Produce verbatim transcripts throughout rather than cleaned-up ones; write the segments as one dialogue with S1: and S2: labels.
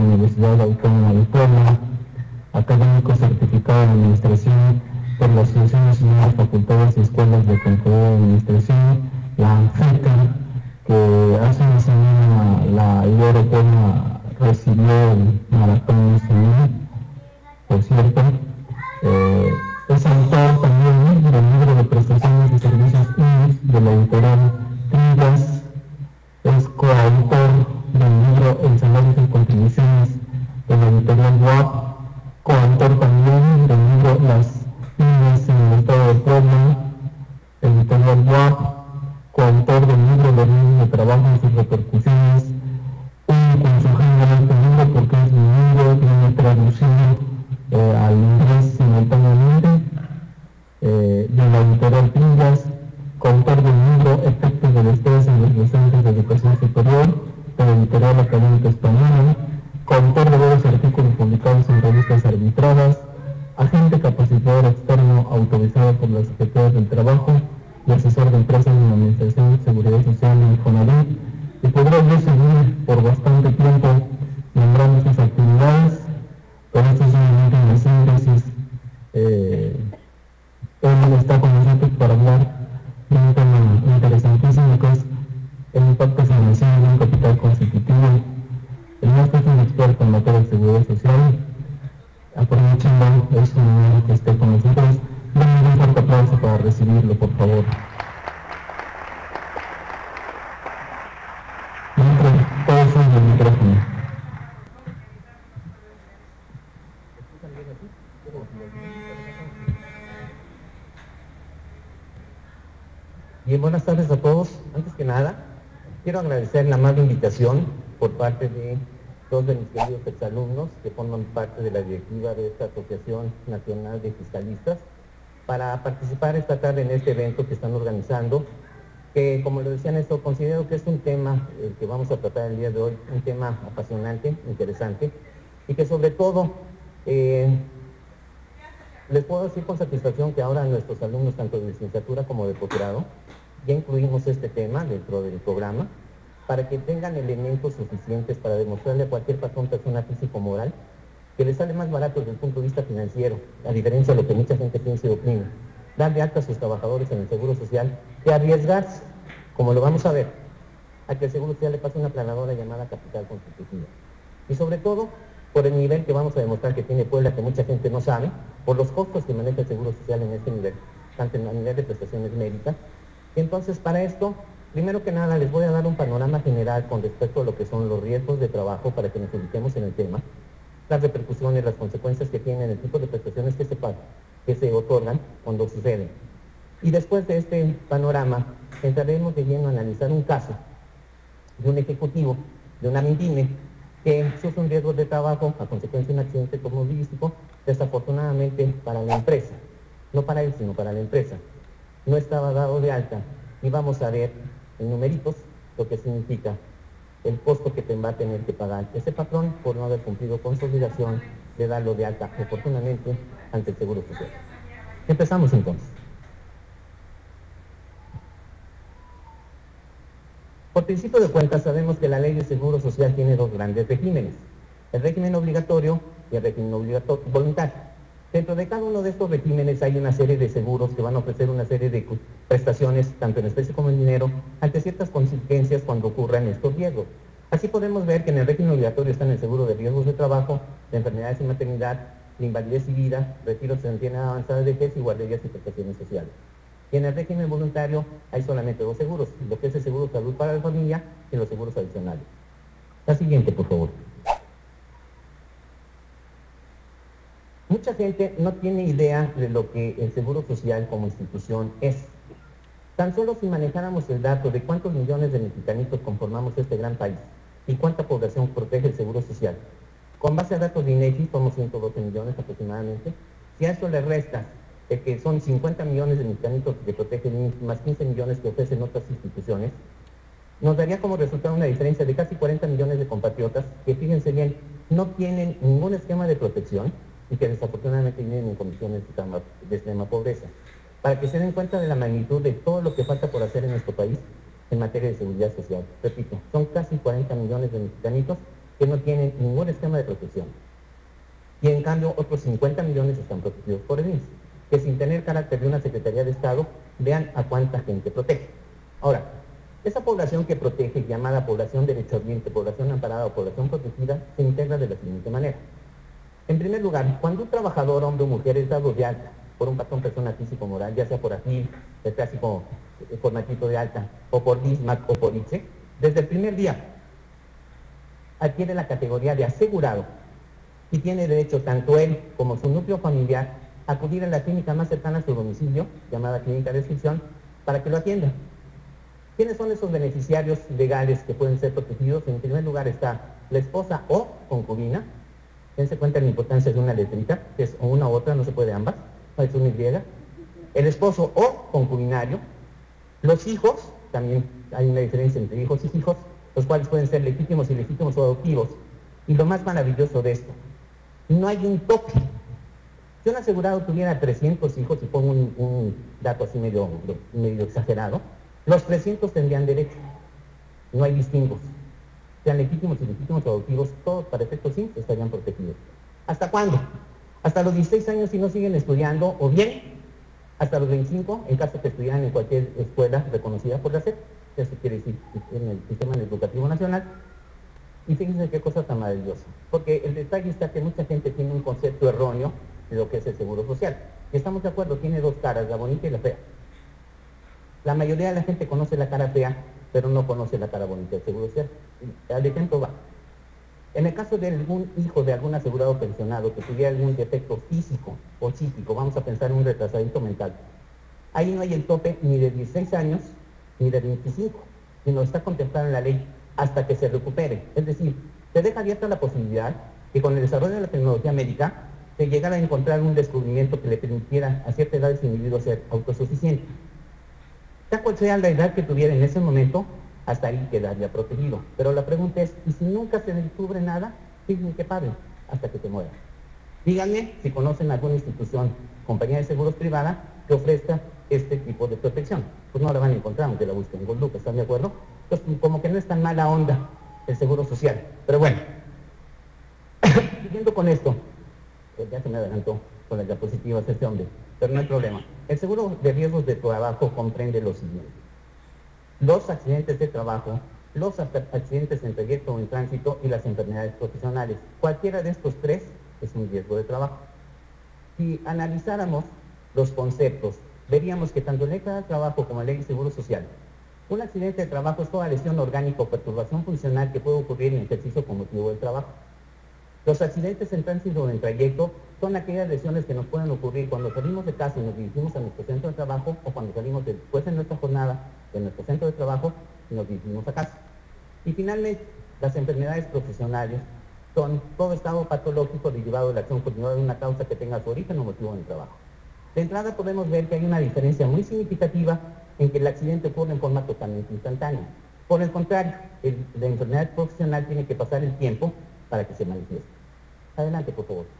S1: Universidad Autónoma de Puebla, académico certificado en Administración por la Asociación Nacional de Facultades y Escuelas de Contaduría de Administración, la ANFETA, que hace una semana la Ibero Puebla recibió el Maratón Nacional, por cierto. Eh, es autor también del libro de prestaciones de servicios I N S de la editorial Trillas. Es coautor del libro El salario y contribuciones de la editorial W A P, coautor también del libro Las I N S en el Estado de Puebla, editorial W A P, coautor del libro Los niños de trabajo y sus repercusiones, único en su género este libro porque es mi libro, viene traducido eh, al inglés simultáneamente, eh, de la editorial Trillas, coautor del libro Efectos del estrés en los docentes de educación superior, de la editorial Académica Española, coautor de varios artículos publicados en revistas arbitradas, agente capacitador externo autorizado por la Secretaría del Trabajo y asesor de empresas en la Administración de Seguridad Social de Infonavit, y podría yo seguir por bastante tiempo nombrando sus actividades, pero esto es solamente una síntesis. Eh, él está con nosotros para hablar de un tema interesantísimo que es el impacto financiero de un capital constitutivo. El maestro es un experto en materia de seguridad social. Aprovechando, es un honor que esté con nosotros. Denle un fuerte aplauso para recibirlo, por favor. Todos son del micrófono.
S2: Bien, buenas tardes a todos. Antes que nada, quiero agradecer la amable invitación por parte de dos de mis queridos exalumnos que forman parte de la directiva de esta Asociación Nacional de Fiscalistas para participar esta tarde en este evento que están organizando, que, como lo decía Néstor, considero que es un tema el que vamos a tratar el día de hoy, un tema apasionante, interesante, y que sobre todo eh, les puedo decir con satisfacción que ahora nuestros alumnos, tanto de licenciatura como de posgrado, ya incluimos este tema dentro del programa para que tengan elementos suficientes para demostrarle a cualquier patrón, persona físico-moral que les sale más barato desde el punto de vista financiero, a diferencia de lo que mucha gente piensa y opina, dar de alta a sus trabajadores en el Seguro Social, que arriesgarse, como lo vamos a ver, a que el Seguro Social le pase una planadora llamada capital constitutivo. Y sobre todo, por el nivel que vamos a demostrar que tiene Puebla, que mucha gente no sabe, por los costos que maneja el Seguro Social en este nivel, tanto en la nivel de prestaciones médicas. Y entonces, para esto, primero que nada, les voy a dar un panorama general con respecto a lo que son los riesgos de trabajo para que nos ubiquemos en el tema, las repercusiones, las consecuencias que tienen, el tipo de prestaciones que se pagan, que se otorgan cuando suceden. Y después de este panorama, entraremos de lleno a analizar un caso de un ejecutivo, de una MIPYME, que sufre un riesgo de trabajo a consecuencia de un accidente automovilístico, desafortunadamente para la empresa, no para él, sino para la empresa. No estaba dado de alta, y vamos a ver en numeritos lo que significa el costo que te va a tener que pagar ese patrón por no haber cumplido con su obligación de darlo de alta oportunamente ante el Seguro Social. Empezamos entonces. Por principio de cuentas, sabemos que la Ley de Seguro Social tiene dos grandes regímenes, el régimen obligatorio y el régimen obligatorio voluntario. Dentro de cada uno de estos regímenes hay una serie de seguros que van a ofrecer una serie de prestaciones, tanto en especie como en dinero, ante ciertas contingencias cuando ocurran estos riesgos. Así podemos ver que en el régimen obligatorio están el seguro de riesgos de trabajo, de enfermedades y maternidad, de invalidez y vida, retiros en edad avanzada de vejez y guarderías y prestaciones sociales. Y en el régimen voluntario hay solamente dos seguros, lo que es el seguro de salud para la familia y los seguros adicionales. La siguiente, por favor. Mucha gente no tiene idea de lo que el Seguro Social como institución es. Tan solo si manejáramos el dato de cuántos millones de mexicanitos conformamos este gran país y cuánta población protege el Seguro Social, con base a datos de INEGI somos ciento doce millones aproximadamente. Si a eso le restas de que son cincuenta millones de mexicanitos que protegen más quince millones que ofrecen otras instituciones, nos daría como resultado una diferencia de casi cuarenta millones de compatriotas que, fíjense bien, no tienen ningún esquema de protección y que desafortunadamente viven en condiciones de extrema, de extrema pobreza. Para que se den cuenta de la magnitud de todo lo que falta por hacer en nuestro país en materia de seguridad social. Repito, son casi cuarenta millones de mexicanitos que no tienen ningún esquema de protección. Y en cambio otros cincuenta millones están protegidos por el I M S S, que sin tener carácter de una Secretaría de Estado, vean a cuánta gente protege. Ahora, esa población que protege, llamada población derechohabiente, población amparada o población protegida, se integra de la siguiente manera. En primer lugar, cuando un trabajador, hombre o mujer, es dado de alta por un patrón persona físico o moral, ya sea por AFIL, el clásico formatito de alta, o por BISMAC o por I C E, desde el primer día adquiere la categoría de asegurado y tiene derecho tanto él como su núcleo familiar a acudir a la clínica más cercana a su domicilio, llamada clínica de descripción, para que lo atiendan. ¿Quiénes son esos beneficiarios legales que pueden ser protegidos? En primer lugar está la esposa o concubina. Dense cuenta de la importancia de una letrita, que es o una u otra, no se puede ambas, no es una Y. El esposo o concubinario. Los hijos, también hay una diferencia entre hijos y hijos, los cuales pueden ser legítimos, ilegítimos o adoptivos. Y lo más maravilloso de esto, no hay un tope. Si un asegurado tuviera trescientos hijos, y pongo un, un dato así medio, medio exagerado, los trescientos tendrían derecho. No hay distingos. Sean legítimos, ilegítimos o adoptivos, todos para efectos I M S S estarían protegidos. ¿Hasta cuándo? Hasta los dieciséis años si no siguen estudiando, o bien hasta los veinticinco, en caso que estudiaran en cualquier escuela reconocida por la S E P, eso quiere decir en el Sistema Educativo Nacional. Y fíjense qué cosa tan maravillosa, porque el detalle está que mucha gente tiene un concepto erróneo de lo que es el seguro social. Y estamos de acuerdo, tiene dos caras, la bonita y la fea. La mayoría de la gente conoce la cara fea, pero no conoce la cara bonita del seguro social. Al ejemplo va. En el caso de algún hijo de algún asegurado pensionado que tuviera algún defecto físico o psíquico, vamos a pensar en un retrasadito mental, ahí no hay el tope ni de dieciséis años ni de veinticinco, sino está contemplado en la ley hasta que se recupere. Es decir, se deja abierta la posibilidad que con el desarrollo de la tecnología médica se llegara a encontrar un descubrimiento que le permitiera a cierta edad a ese individuo ser autosuficiente. Sea cual sea la edad que tuviera en ese momento, hasta ahí quedaría protegido. Pero la pregunta es, ¿y si nunca se descubre nada? Fíjense qué padre, hasta que te muera. Díganme si conocen alguna institución, compañía de seguros privada, que ofrezca este tipo de protección. Pues no la van a encontrar, aunque la busquen en Google, ¿están de acuerdo? Entonces, como que no es tan mala onda el seguro social. Pero bueno, siguiendo con esto, pues ya se me adelantó con las diapositivas este hombre, pero no hay problema. El seguro de riesgos de trabajo comprende lo siguiente: los accidentes de trabajo, los accidentes en trayecto o en tránsito y las enfermedades profesionales. Cualquiera de estos tres es un riesgo de trabajo. Si analizáramos los conceptos, veríamos que tanto en ley de trabajo como en ley de seguro social, un accidente de trabajo es toda lesión orgánica o perturbación funcional que puede ocurrir en ejercicio con motivo del trabajo. Los accidentes en tránsito o en trayecto son aquellas lesiones que nos pueden ocurrir cuando salimos de casa y nos dirigimos a nuestro centro de trabajo, o cuando salimos después de nuestra jornada de nuestro centro de trabajo y nos dirigimos a casa. Y finalmente, las enfermedades profesionales son todo estado patológico derivado de la acción continuada de una causa que tenga su origen o motivo en el trabajo. De entrada podemos ver que hay una diferencia muy significativa en que el accidente ocurre en forma totalmente instantánea. Por el contrario, el, la enfermedad profesional tiene que pasar el tiempo para que se manifieste. Adelante, por favor.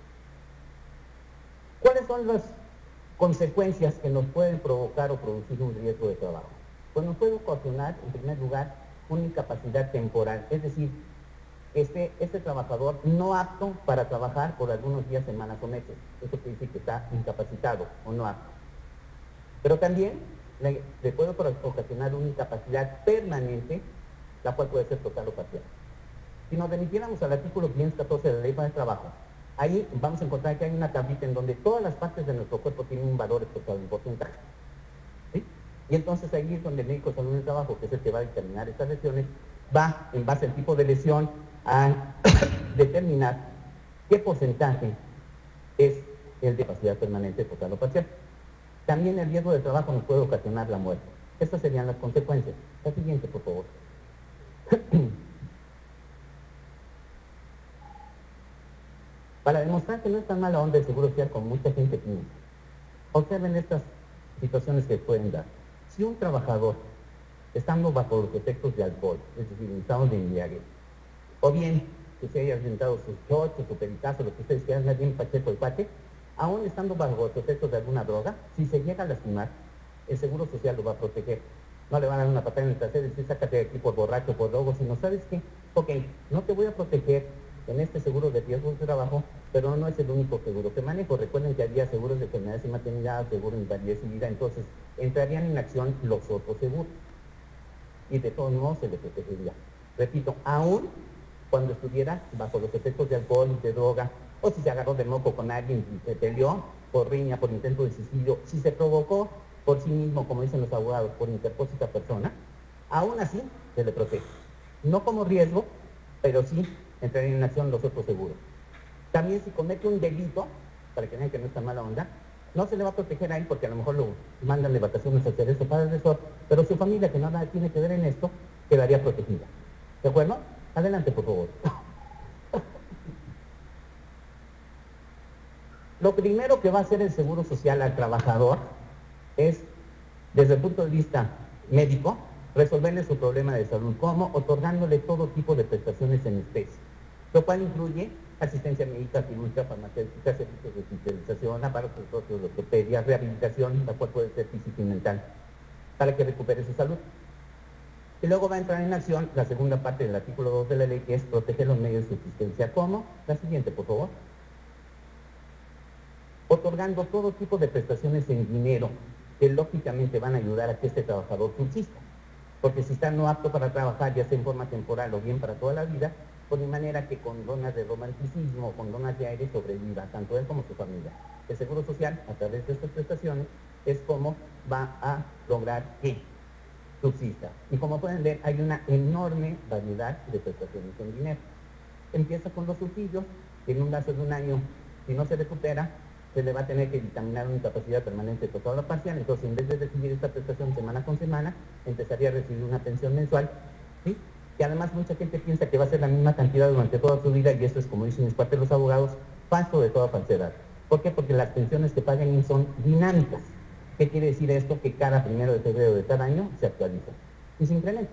S2: ¿Cuáles son las consecuencias que nos pueden provocar o producir un riesgo de trabajo? Pues nos puede ocasionar, en primer lugar, una incapacidad temporal, es decir, este, este trabajador no apto para trabajar por algunos días, semanas o meses. Eso quiere decir que está incapacitado o no apto. Pero también le, le puede ocasionar una incapacidad permanente, la cual puede ser total o parcial. Si nos remitiéramos al artículo quinientos catorce de la Ley para el Trabajo, ahí vamos a encontrar que hay una tablita en donde todas las partes de nuestro cuerpo tienen un valor especial, un porcentaje. ¿Sí? Y entonces ahí es donde el médico de salud del trabajo, que es el que va a determinar estas lesiones, va, en base al tipo de lesión, a determinar qué porcentaje es el de capacidad permanente, total o parcial. También el riesgo de trabajo nos puede ocasionar la muerte. Estas serían las consecuencias. La siguiente, por favor. Para demostrar que no es tan mala onda el seguro social como mucha gente piensa, observen estas situaciones que pueden dar. Si un trabajador, estando bajo los efectos de alcohol, es decir, en estado de embriaguez, o bien que se haya aventado sus chochos, su pericazo, lo que ustedes quieran, más bien pacheco el cuate, aún estando bajo los efectos de alguna droga, si se llega a lastimar, el seguro social lo va a proteger. No le van a dar una patada en el trasero y decir, sácate de aquí por borracho, por drogo, sino, ¿sabes qué? ok, no te voy a proteger en este seguro de riesgo de trabajo, pero no es el único seguro que manejo. Recuerden que había seguros de enfermedades y maternidad, seguro de invalidez y vida, entonces entrarían en acción los otros seguros. Y de todos modos se le protegería. Repito, aún cuando estuviera bajo los efectos de alcohol y de droga, o si se agarró de moco con alguien y se peleó por riña, por intento de suicidio, si se provocó por sí mismo, como dicen los abogados, por interpósita persona, aún así se le protege. No como riesgo, pero sí entrarían en acción los otros seguros. También si comete un delito, para que vean que no está mala onda, no se le va a proteger a él porque a lo mejor lo mandan de vacaciones a hacer eso para el resort, pero su familia, que nada tiene que ver en esto, quedaría protegida. ¿De acuerdo? Adelante, por favor. Lo primero que va a hacer el Seguro Social al trabajador es, desde el punto de vista médico, resolverle su problema de salud, como otorgándole todo tipo de prestaciones en especie, lo cual incluye asistencia médica, quirúrgica, farmacéutica, servicios de hospitalización, aparatos propios de ortopedia, rehabilitación, la cual puede ser física y mental, para que recupere su salud. Y luego va a entrar en acción la segunda parte del artículo dos de la ley, que es proteger los medios de subsistencia. ¿Cómo? La siguiente, por favor. Otorgando todo tipo de prestaciones en dinero, que lógicamente van a ayudar a que este trabajador subsista. Porque si está no apto para trabajar, ya sea en forma temporal o bien para toda la vida, por de manera que con donas de romanticismo, con donas de aire, sobreviva tanto él como su familia. El Seguro Social, a través de estas prestaciones, es como va a lograr que subsista. Y como pueden ver, hay una enorme variedad de prestaciones en dinero. Empieza con los subsidios, que en un lapso de un año, si no se recupera, se le va a tener que dictaminar una incapacidad permanente total o parcial. Entonces, en vez de recibir esta prestación semana con semana, empezaría a recibir una pensión mensual, ¿sí? Que además mucha gente piensa que va a ser la misma cantidad durante toda su vida, y eso es, como dicen en parte de los abogados, falso de toda falsedad. ¿Por qué? Porque las pensiones que pagan son dinámicas. ¿Qué quiere decir esto? Que cada primero de febrero de cada año se actualiza y se incrementa.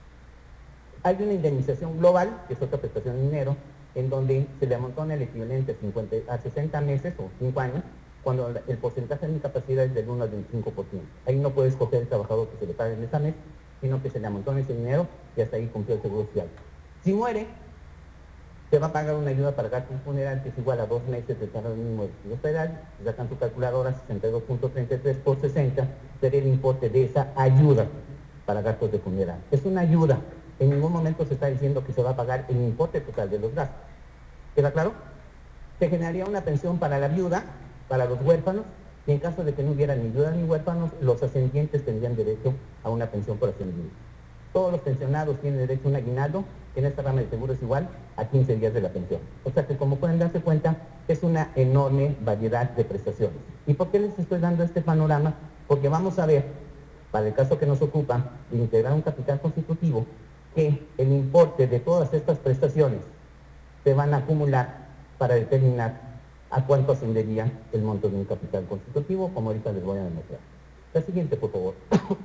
S2: Hay una indemnización global, que es otra prestación en dinero, en donde se le amontona el equivalente a, cincuenta, a sesenta meses o cinco años, cuando el porcentaje de incapacidad es del uno al veinticinco por ciento. Ahí no puede escoger el trabajador que se le pague en ese mes, sino que se le amontona ese dinero y hasta ahí cumplió el Seguro Social. Si muere, se va a pagar una ayuda para gasto funeral que es igual a dos meses del salario mínimo del federal. Si sacan tu calculadora, sesenta y dos punto treinta y tres por sesenta, sería el importe de esa ayuda para gastos de funeral. Es una ayuda. En ningún momento se está diciendo que se va a pagar el importe total de los gastos. ¿Queda claro? Se generaría una pensión para la viuda, para los huérfanos, y en caso de que no hubiera ni viudas ni huérfanos, los ascendientes tendrían derecho a una pensión por ascendiente. Todos los pensionados tienen derecho a un aguinaldo, que en esta rama de seguro es igual a quince días de la pensión. O sea que, como pueden darse cuenta, es una enorme variedad de prestaciones. ¿Y por qué les estoy dando este panorama? Porque vamos a ver, para el caso que nos ocupa, de integrar un capital constitutivo, que el importe de todas estas prestaciones se van a acumular para determinar a cuánto ascendería el monto de un capital constitutivo, como ahorita les voy a demostrar. La siguiente, por favor.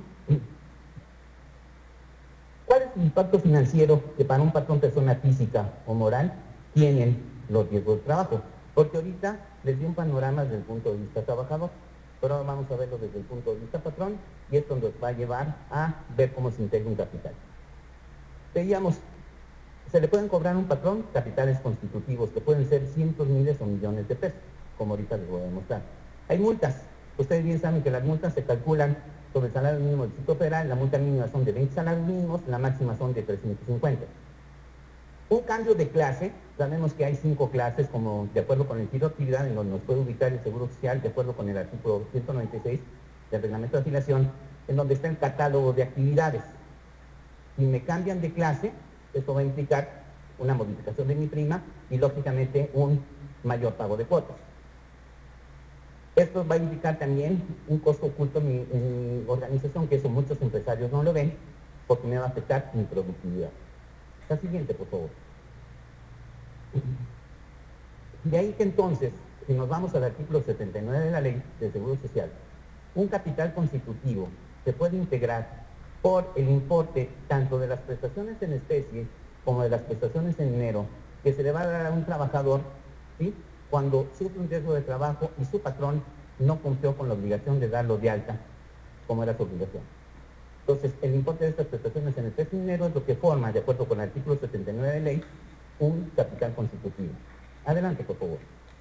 S2: ¿Cuál es el impacto financiero que para un patrón, persona física o moral, tienen los riesgos de trabajo? Porque ahorita les di un panorama desde el punto de vista trabajador, pero ahora vamos a verlo desde el punto de vista patrón, y esto nos va a llevar a ver cómo se integra un capital. Veíamos, se le pueden cobrar a un patrón capitales constitutivos, que pueden ser cientos, miles o millones de pesos, como ahorita les voy a demostrar. Hay multas. Ustedes bien saben que las multas se calculan sobre el salario mínimo del Distrito Federal. La multa mínima son de veinte salarios mínimos, la máxima son de trescientos cincuenta. Un cambio de clase, sabemos que hay cinco clases, como de acuerdo con el giro de actividad, en donde nos puede ubicar el Seguro Social, de acuerdo con el artículo ciento noventa y seis del Reglamento de Afiliación, en donde está el catálogo de actividades. Si me cambian de clase, esto va a implicar una modificación de mi prima y, lógicamente, un mayor pago de cuotas. Esto va a indicar también un costo oculto en mi, en mi organización, que eso muchos empresarios no lo ven, porque me va a afectar mi productividad. La siguiente, por favor. De ahí que entonces, si nos vamos al artículo setenta y nueve de la Ley del Seguro Social, un capital constitutivo se puede integrar por el importe tanto de las prestaciones en especie como de las prestaciones en dinero que se le va a dar a un trabajador, ¿sí?, cuando sufre un riesgo de trabajo y su patrón no cumplió con la obligación de darlo de alta, como era su obligación. Entonces, el importe de estas prestaciones en el peso dinero es lo que forma, de acuerdo con el artículo setenta y nueve de ley, un capital constitutivo. Adelante, por favor.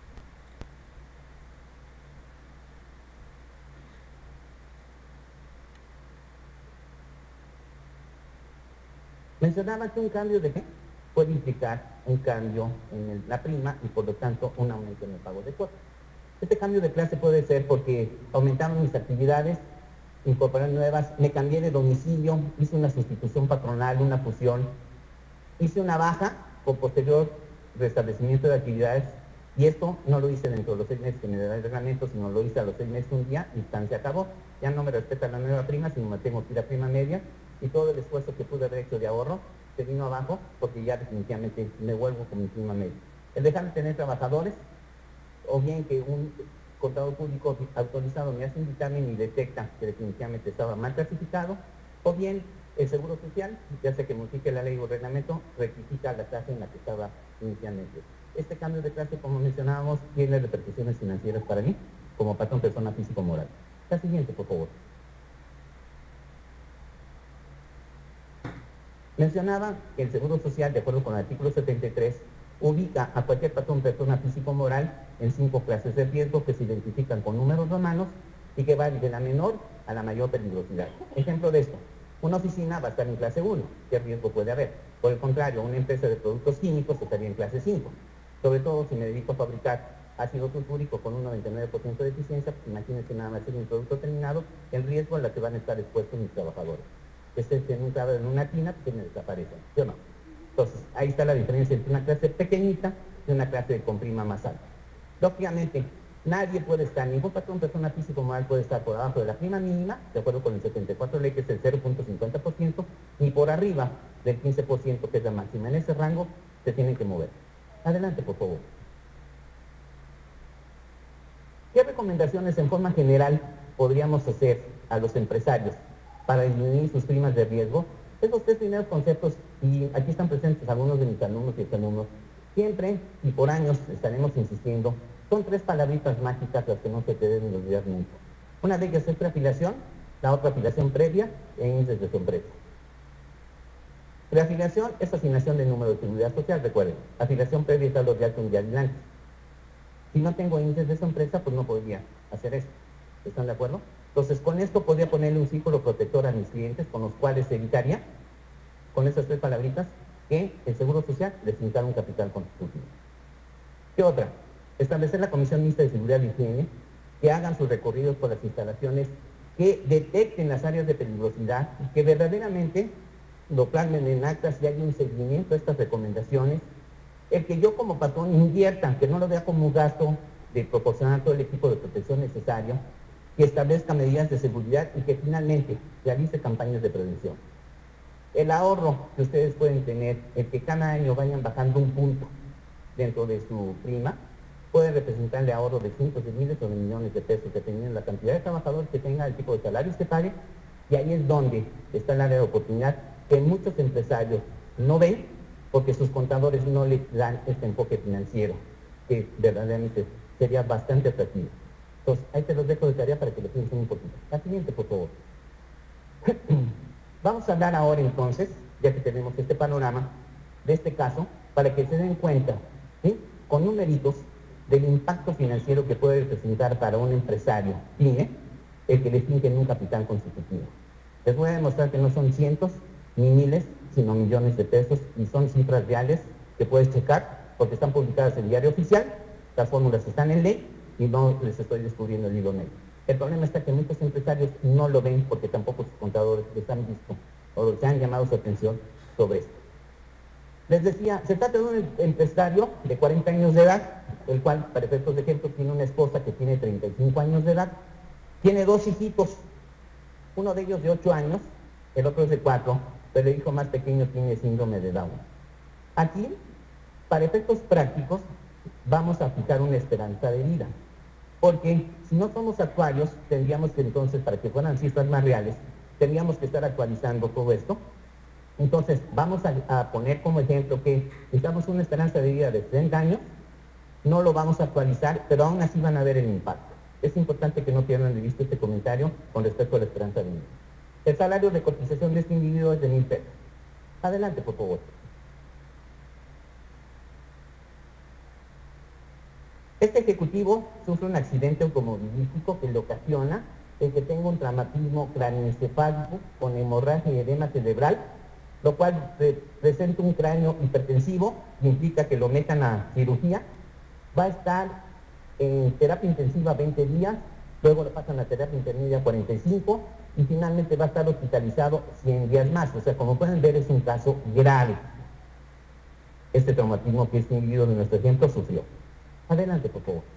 S2: Mencionaba que un cambio de qué puede implicar un cambio en el, la prima y por lo tanto un aumento en el pago de cuotas. Este cambio de clase puede ser porque aumentaron mis actividades, incorporaron nuevas, me cambié de domicilio, hice una sustitución patronal, una fusión, hice una baja con posterior restablecimiento de actividades y esto no lo hice dentro de los seis meses que me da el reglamento, sino lo hice a los seis meses un día y tan se acabó. Ya no me respeta la nueva prima, sino me tengo que ir a prima media y todo el esfuerzo que pude haber hecho de ahorro se vino abajo porque ya definitivamente me vuelvo con mi prima media. El dejar de tener trabajadores o bien que un contador público autorizado me hace un dictamen y detecta que definitivamente estaba mal clasificado, o bien el Seguro Social, ya sea que modifique la ley o reglamento, rectifica la clase en la que estaba inicialmente. Este cambio de clase, como mencionábamos, tiene repercusiones financieras para mí, como patrón persona físico-moral. La siguiente, por favor. Mencionaba que el Seguro Social, de acuerdo con el artículo setenta y tres, ubica a cualquier patrón persona físico-moral en cinco clases de riesgo que se identifican con números romanos y que van de la menor a la mayor peligrosidad. Ejemplo de esto, una oficina va a estar en clase uno, ¿qué riesgo puede haber? Por el contrario, una empresa de productos químicos estaría en clase cinco. Sobre todo si me dedico a fabricar ácido sulfúrico con un noventa y nueve por ciento de eficiencia, pues imagínense nada más en un producto terminado, el riesgo al que van a estar expuestos mis trabajadores. Este en un en una tina, pues me desaparecen, ¿sí o no? Entonces, ahí está la diferencia entre una clase pequeñita y una clase con prima más alta. Lógicamente, nadie puede estar, ningún patrón persona físico-moral puede estar por abajo de la prima mínima, de acuerdo con el setenta y cuatro ley, que es el cero punto cincuenta por ciento, ni por arriba del quince por ciento, que es la máxima. En ese rango se tienen que mover. Adelante, por favor. ¿Qué recomendaciones en forma general podríamos hacer a los empresarios para disminuir sus primas de riesgo? Esos tres primeros conceptos, y aquí están presentes algunos de mis alumnos y exalumnos, siempre y por años estaremos insistiendo, son tres palabritas mágicas las que no se te deben olvidar nunca. Una de ellas es preafiliación, la otra afiliación previa e índices de su empresa. Preafiliación es asignación de número de seguridad social, recuerden. Afiliación previa es algo de alto un día adelante. Si no tengo índices de su empresa, pues no podría hacer esto. ¿Están de acuerdo? Entonces, con esto podría ponerle un círculo protector a mis clientes, con los cuales evitaría, con esas tres palabritas, que el Seguro Social les indicara un capital constitutivo. ¿Qué otra? Establecer la Comisión Mixta de Seguridad y Higiene, que hagan sus recorridos por las instalaciones, que detecten las áreas de peligrosidad y que verdaderamente lo plasmen en actas y haya un seguimiento a estas recomendaciones. El que yo como patrón invierta, que no lo vea como un gasto de proporcionar todo el equipo de protección necesario, que establezca medidas de seguridad y que finalmente realice campañas de prevención. El ahorro que ustedes pueden tener, el que cada año vayan bajando un punto dentro de su prima, puede representarle ahorro de cientos de miles o de millones de pesos, dependiendo de la cantidad de trabajadores que tenga, el tipo de salarios que pague, y ahí es donde está el área de oportunidad que muchos empresarios no ven porque sus contadores no les dan este enfoque financiero, que verdaderamente sería bastante atractivo. Entonces, ahí te los dejo de tarea para que lo piensen un poquito. La siguiente, por favor. Vamos a hablar ahora entonces, ya que tenemos este panorama, de este caso, para que se den cuenta, ¿sí?, con numeritos, del impacto financiero que puede representar para un empresario pyme el que le finquen un capital constitutivo. Les voy a demostrar que no son cientos ni miles, sino millones de pesos, y son cifras reales que puedes checar, porque están publicadas en el diario oficial, las fórmulas están en ley, y no les estoy descubriendo el hilo negro. El problema está que muchos empresarios no lo ven porque tampoco sus contadores les han visto o les han llamado su atención sobre esto. Les decía, se trata de un empresario de cuarenta años de edad, el cual, para efectos de ejemplo, tiene una esposa que tiene treinta y cinco años de edad, tiene dos hijitos, uno de ellos de ocho años, el otro es de cuatro, pero el hijo más pequeño tiene síndrome de Down. Aquí, para efectos prácticos, vamos a fijar una esperanza de vida. Porque si no somos actuarios, tendríamos que entonces, para que fueran cifras más reales, tendríamos que estar actualizando todo esto. Entonces, vamos a, a poner como ejemplo que necesitamos una esperanza de vida de treinta años, no lo vamos a actualizar, pero aún así van a ver el impacto. Es importante que no pierdan de vista este comentario con respecto a la esperanza de vida. El salario de cotización de este individuo es de mil pesos. Adelante, por favor. Este ejecutivo sufre un accidente automovilístico que le ocasiona el que tenga un traumatismo craneoencefálico con hemorragia y edema cerebral, lo cual pre presenta un cráneo hipertensivo y implica que lo metan a cirugía. Va a estar en terapia intensiva veinte días, luego le pasan a terapia intermedia cuarenta y cinco y finalmente va a estar hospitalizado cien días más. O sea, como pueden ver, es un caso grave. Este traumatismo que este individuo de nuestro ejemplo sufrió. Adelante, por favor.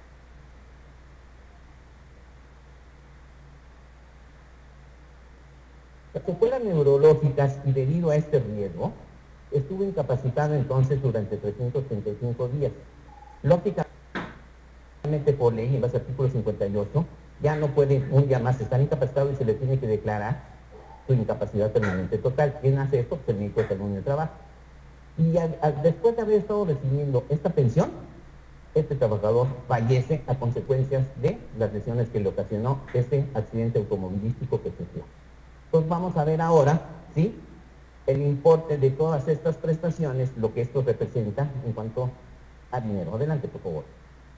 S2: Las secuelas neurológicas y debido a este riesgo, estuvo incapacitado entonces durante trescientos treinta y cinco días. Lógicamente, por ley, en base al artículo cincuenta y ocho, ya no puede un día más estar incapacitado y se le tiene que declarar su incapacidad permanente total. ¿Quién hace esto? Pues el Ministerio de Salud y Trabajo. Y a, a, después de haber estado recibiendo esta pensión, este trabajador fallece a consecuencias de las lesiones que le ocasionó este accidente automovilístico que sufrió. Pues vamos a ver ahora, ¿sí?, el importe de todas estas prestaciones, lo que esto representa en cuanto a dinero. Adelante, por favor.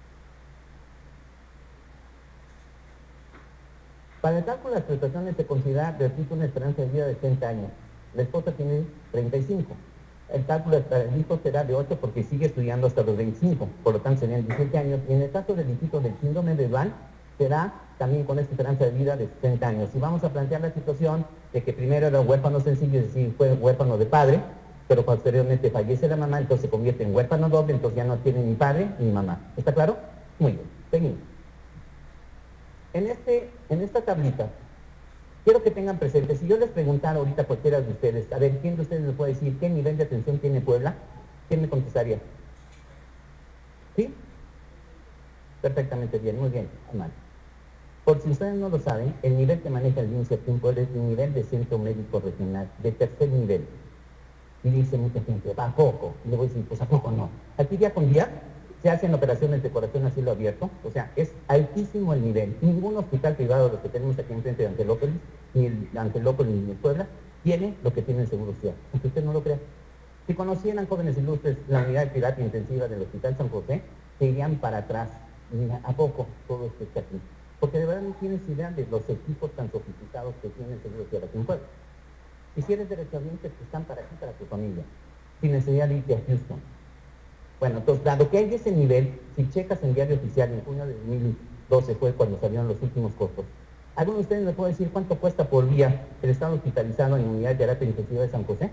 S2: Para el cálculo de las prestaciones se considera, repito, una esperanza de vida de treinta años. La esposa tiene treinta y cinco. El cálculo del hijo será de ocho porque sigue estudiando hasta los veinticinco, por lo tanto serían diecisiete años. Y en el caso del hijito del síndrome de Down, será también con esta esperanza de vida de sesenta años. Y vamos a plantear la situación de que primero era un huérfano sencillo, es decir, fue huérfano de padre, pero posteriormente fallece la mamá, entonces se convierte en huérfano doble, entonces ya no tiene ni padre ni mamá. ¿Está claro? Muy bien, seguimos. En, este, en esta tablita, quiero que tengan presente, si yo les preguntara ahorita a cualquiera de ustedes, a ver, ¿quién de ustedes me puede decir qué nivel de atención tiene Puebla? ¿Quién me contestaría? ¿Sí? Perfectamente bien, muy bien, mal. Por si ustedes no lo saben, el nivel que maneja el INSEE aquí en Puebla es un nivel de centro médico regional, de tercer nivel. Y dice mucha gente, ¿a poco? Y le voy a decir, pues ¿a poco no? Aquí día con día se hacen operaciones de corazón a cielo abierto, o sea, es altísimo el nivel. Ningún hospital privado de los que tenemos aquí enfrente de Angelópolis, ni el Angelópolis ni el Puebla, tiene lo que tiene el Seguro Social, aunque usted no lo crea. Si conocieran, jóvenes ilustres, la unidad de terapia intensiva del Hospital San José, se irían para atrás. Y dirían, ¿a poco todo esto está aquí? Porque de verdad no tienes idea de los equipos tan sofisticados que tiene el Seguro Social aquí en Puebla. Y si eres derechohabiente, que están para ti, para tu familia, sin necesidad de irte a Houston. Bueno, entonces, dado que hay ese nivel, si checas en Diario Oficial, en junio de dos mil doce fue cuando salieron los últimos costos, ¿alguno de ustedes me puede decir cuánto cuesta por día el estar hospitalizado en unidad de terapia intensiva de San José?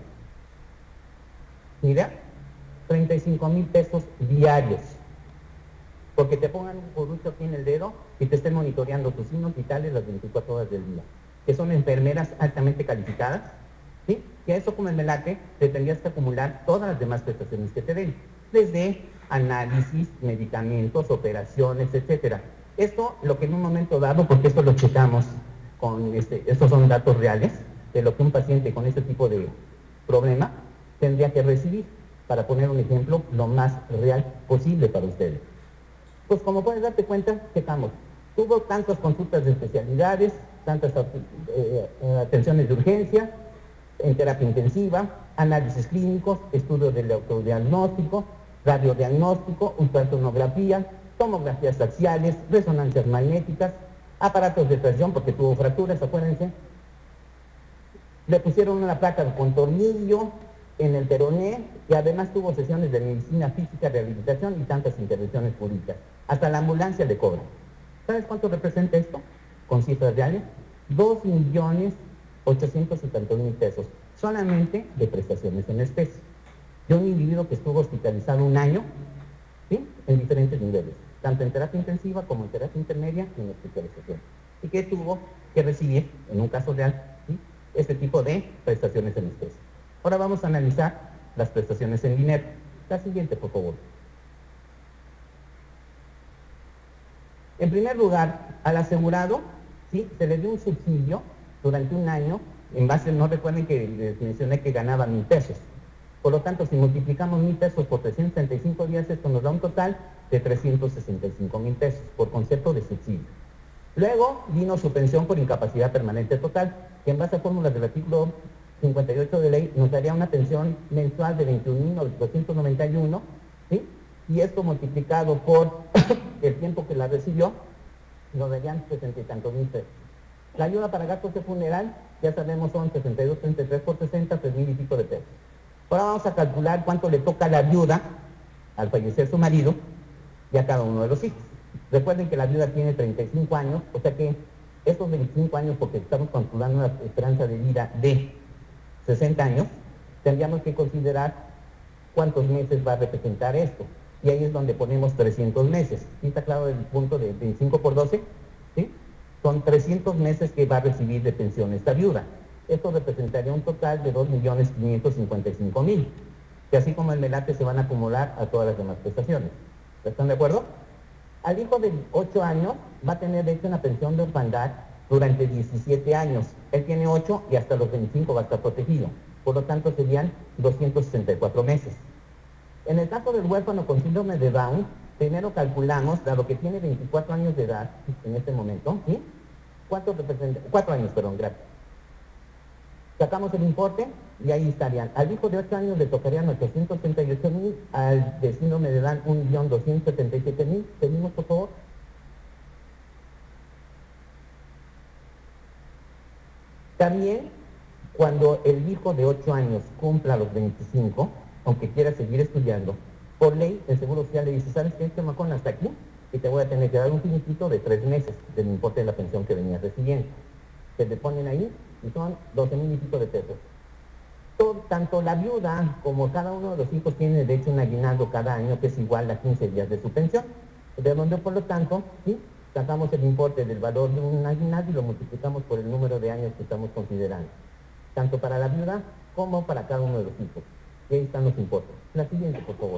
S2: ¿Ni idea? treinta y cinco mil pesos diarios. Porque te pongan un producto aquí en el dedo y te estén monitoreando tus signos vitales las veinticuatro horas del día. Que son enfermeras altamente calificadas, ¿sí? Que a eso como el melate te tendrías que acumular todas las demás prestaciones que te den, desde análisis, medicamentos, operaciones, etcétera. Esto, lo que en un momento dado, porque esto lo checamos con, este, estos son datos reales, de lo que un paciente con este tipo de problema tendría que recibir, para poner un ejemplo lo más real posible para ustedes. Pues como puedes darte cuenta, checamos. Tuvo tantas consultas de especialidades, tantas eh, atenciones de urgencia, en terapia intensiva, análisis clínicos, estudios del autodiagnóstico, radiodiagnóstico, ultrasonografía, tomografías axiales, resonancias magnéticas, aparatos de tracción porque tuvo fracturas, acuérdense. Le pusieron una placa con tornillo en el peroné y además tuvo sesiones de medicina física, rehabilitación y tantas intervenciones jurídicas. Hasta la ambulancia le cobran. ¿Sabes cuánto representa esto? Con cifras reales, dos millones ochocientos setenta mil pesos, solamente de prestaciones en especie. De un individuo que estuvo hospitalizado un año, ¿sí?, en diferentes niveles, tanto en terapia intensiva como en terapia intermedia y en hospitalización. Y que tuvo que recibir, en un caso real, ¿sí?, este tipo de prestaciones en especie. Ahora vamos a analizar las prestaciones en dinero. La siguiente, por favor. En primer lugar, al asegurado, ¿sí?, se le dio un subsidio durante un año, en base, no recuerden que les mencioné que ganaba mil pesos. Por lo tanto, si multiplicamos mil pesos por trescientos treinta y cinco días, esto nos da un total de trescientos sesenta y cinco mil pesos, por concepto de subsidio. Luego vino su pensión por incapacidad permanente total, que en base a fórmulas del artículo cincuenta y ocho de ley nos daría una pensión mensual de veintiún mil doscientos noventa y uno, ¿sí? Y esto multiplicado por el tiempo que la recibió, nos darían sesenta y tantos mil pesos. La ayuda para gastos de funeral, ya sabemos, son sesenta y dos, treinta y tres por sesenta, tres mil y pico de pesos. Ahora vamos a calcular cuánto le toca a la viuda al fallecer su marido y a cada uno de los hijos. Recuerden que la viuda tiene treinta y cinco años, o sea que estos veinticinco años, porque estamos calculando una esperanza de vida de sesenta años, tendríamos que considerar cuántos meses va a representar esto. Y ahí es donde ponemos trescientos meses. ¿Sí está claro el punto de veinticinco por doce? ¿Sí? Son trescientos meses que va a recibir de pensión esta viuda. Esto representaría un total de dos millones quinientos cincuenta y cinco mil, que así como el melate se van a acumular a todas las demás prestaciones. ¿Están de acuerdo? Al hijo de ocho años va a tener de hecho una pensión de orfandad durante diecisiete años. Él tiene ocho y hasta los veinticinco va a estar protegido. Por lo tanto serían doscientos sesenta y cuatro meses. En el caso del huérfano con síndrome de Down, primero calculamos, dado que tiene veinticuatro años de edad en este momento, ¿sí? ¿Cuánto representa? Cuatro años, perdón, gracias. Sacamos el importe y ahí estarían. Al hijo de ocho años le tocarían ochocientos treinta y ocho mil, al de síndrome de Down un millón doscientos setenta y siete mil. Seguimos, por favor. También, cuando el hijo de ocho años cumpla los veinticinco, aunque quiera seguir estudiando, por ley, el Seguro Social le dice, ¿sabes qué, chamacón? Hasta aquí, y te voy a tener que dar un finiquito de tres meses del importe de la pensión que venías recibiendo. Se le ponen ahí y son doce mil y pico de pesos. Todo, tanto la viuda como cada uno de los hijos tiene de hecho un aguinaldo cada año que es igual a quince días de su pensión, de donde por lo tanto, ¿sí?, sacamos el importe del valor de un aguinaldo y lo multiplicamos por el número de años que estamos considerando, tanto para la viuda como para cada uno de los hijos. Y ahí están los importes. La siguiente, por favor.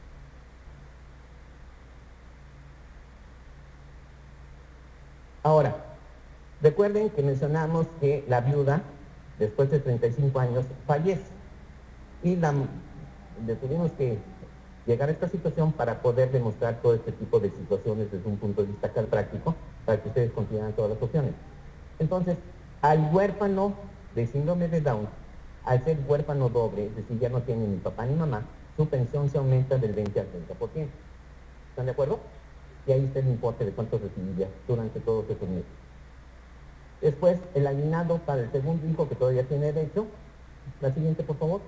S2: Ahora, recuerden que mencionamos que la viuda, después de treinta y cinco años, fallece. Y la, le tuvimos que llegar a esta situación para poder demostrar todo este tipo de situaciones desde un punto de vista práctico, para que ustedes consideren todas las opciones. Entonces, al huérfano de síndrome de Down, al ser huérfano doble, es decir, ya no tiene ni papá ni mamá, su pensión se aumenta del veinte al treinta por ciento. ¿Están de acuerdo? Y ahí está el importe de cuánto recibiría durante todos esos meses. Después, el aguinaldo para el segundo hijo que todavía tiene derecho. La siguiente, por favor.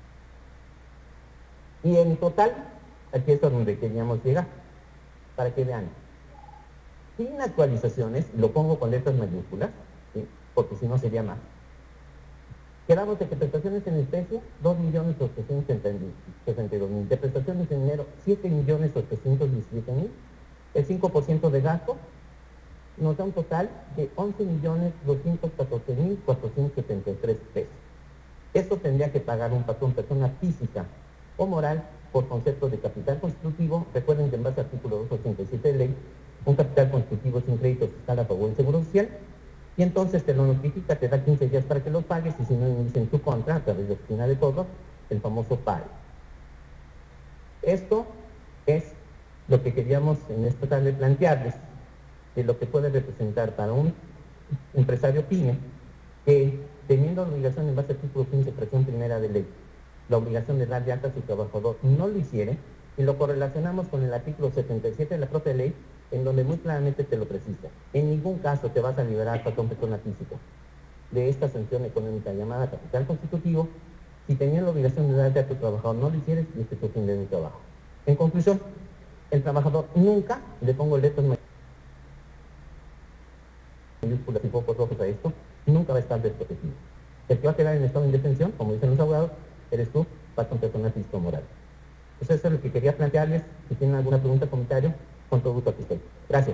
S2: Y en total, aquí es donde queríamos llegar, para que vean. Sin actualizaciones, lo pongo con letras mayúsculas, ¿sí?, porque si no sería más. Quedamos de que prestaciones en especie, dos millones ochocientos sesenta y dos mil. De prestaciones en dinero, siete millones ochocientos diecisiete mil. El cinco por ciento de gasto nos da un total de once millones doscientos catorce mil cuatrocientos setenta y tres pesos. Esto tendría que pagar un patrón, persona física o moral, por concepto de capital constitutivo. Recuerden que en base al artículo doscientos ochenta y siete de ley, un capital constitutivo sin crédito fiscal a favor del Seguro Social, y entonces te lo notifica, te da quince días para que lo pagues, y si no inicia en tu contra, a través de oficina de cobros, el famoso PAE. Esto es lo que queríamos en esta tarde plantearles, de lo que puede representar para un empresario pyme, que teniendo la obligación en base al artículo quince, fracción primera de ley, la obligación de dar de alta a su trabajador, no lo hiciere, y lo correlacionamos con el artículo setenta y siete de la propia ley, en donde muy claramente te lo precisa. En ningún caso te vas a liberar, patrón, persona física, de esta sanción económica llamada capital constitutivo, si tenías la obligación de darte a tu trabajador, no lo hicieres, y este es tu fin de trabajo. En conclusión, el trabajador nunca, le pongo letras mayúsculas y focos rojos a esto, nunca va a estar desprotegido. El que va a quedar en estado de indefensión, como dicen los abogados, eres tú, patrón, persona física o moral. Eso es lo que quería plantearles. Si tienen alguna pregunta o comentario, con todo gusto aquí estoy. Gracias.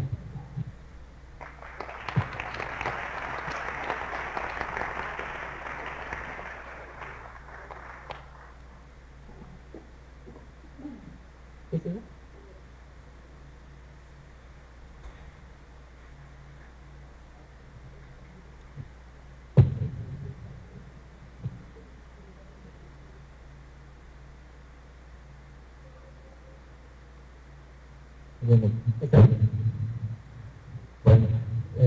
S2: ¿Sí, sí, no?
S1: Bueno,
S2: Está bien.
S1: bueno.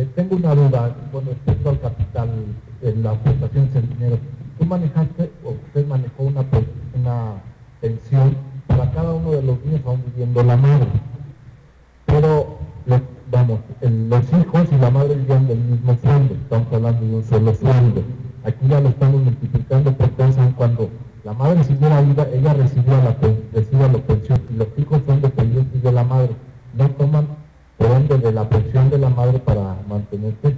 S3: Eh, tengo una duda con respecto al capital, de la aportación en dinero. Tú manejaste, o usted manejó una, una pensión para cada uno de los niños, aún viviendo la madre. Pero, los, vamos, el, los hijos y la madre vivían del mismo sueldo, estamos hablando de un solo sueldo. Aquí ya lo estamos multiplicando por tres, cuando la madre siguiera viva, ella recibía la, recibía la pensión y los hijos son dependientes de la madre. No toman por ende de la pensión de la madre para mantenerse.